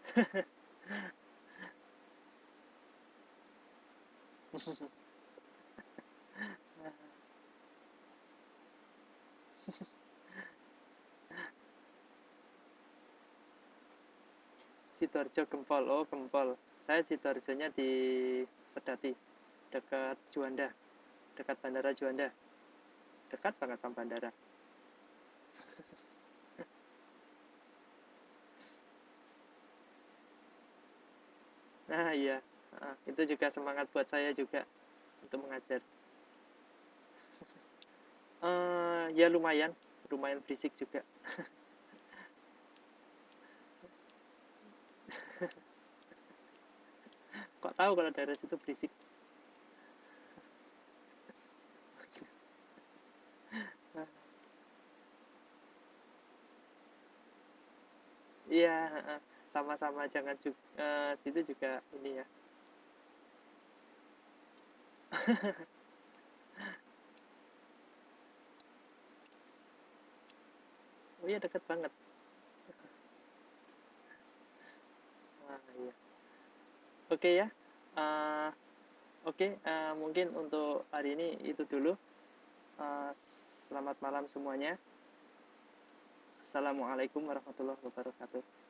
Sidoarjo Gempol, oh Gempol. Saya Sidoarjonya di Sedati, dekat Juanda, dekat Bandara Juanda. Dekat banget sama bandara. Nah, iya. Uh, itu juga semangat buat saya juga untuk mengajar. Uh, ya lumayan, lumayan berisik juga. Kok tahu kalau daerah situ berisik? Iya, uh, sama-sama jangan juga uh, situ juga ini ya. Oh iya dekat banget. Wah, iya. Oke okay, ya. Uh, Oke, okay, uh, mungkin untuk hari ini itu dulu. Uh, selamat malam semuanya. Assalamualaikum warahmatullahi wabarakatuh.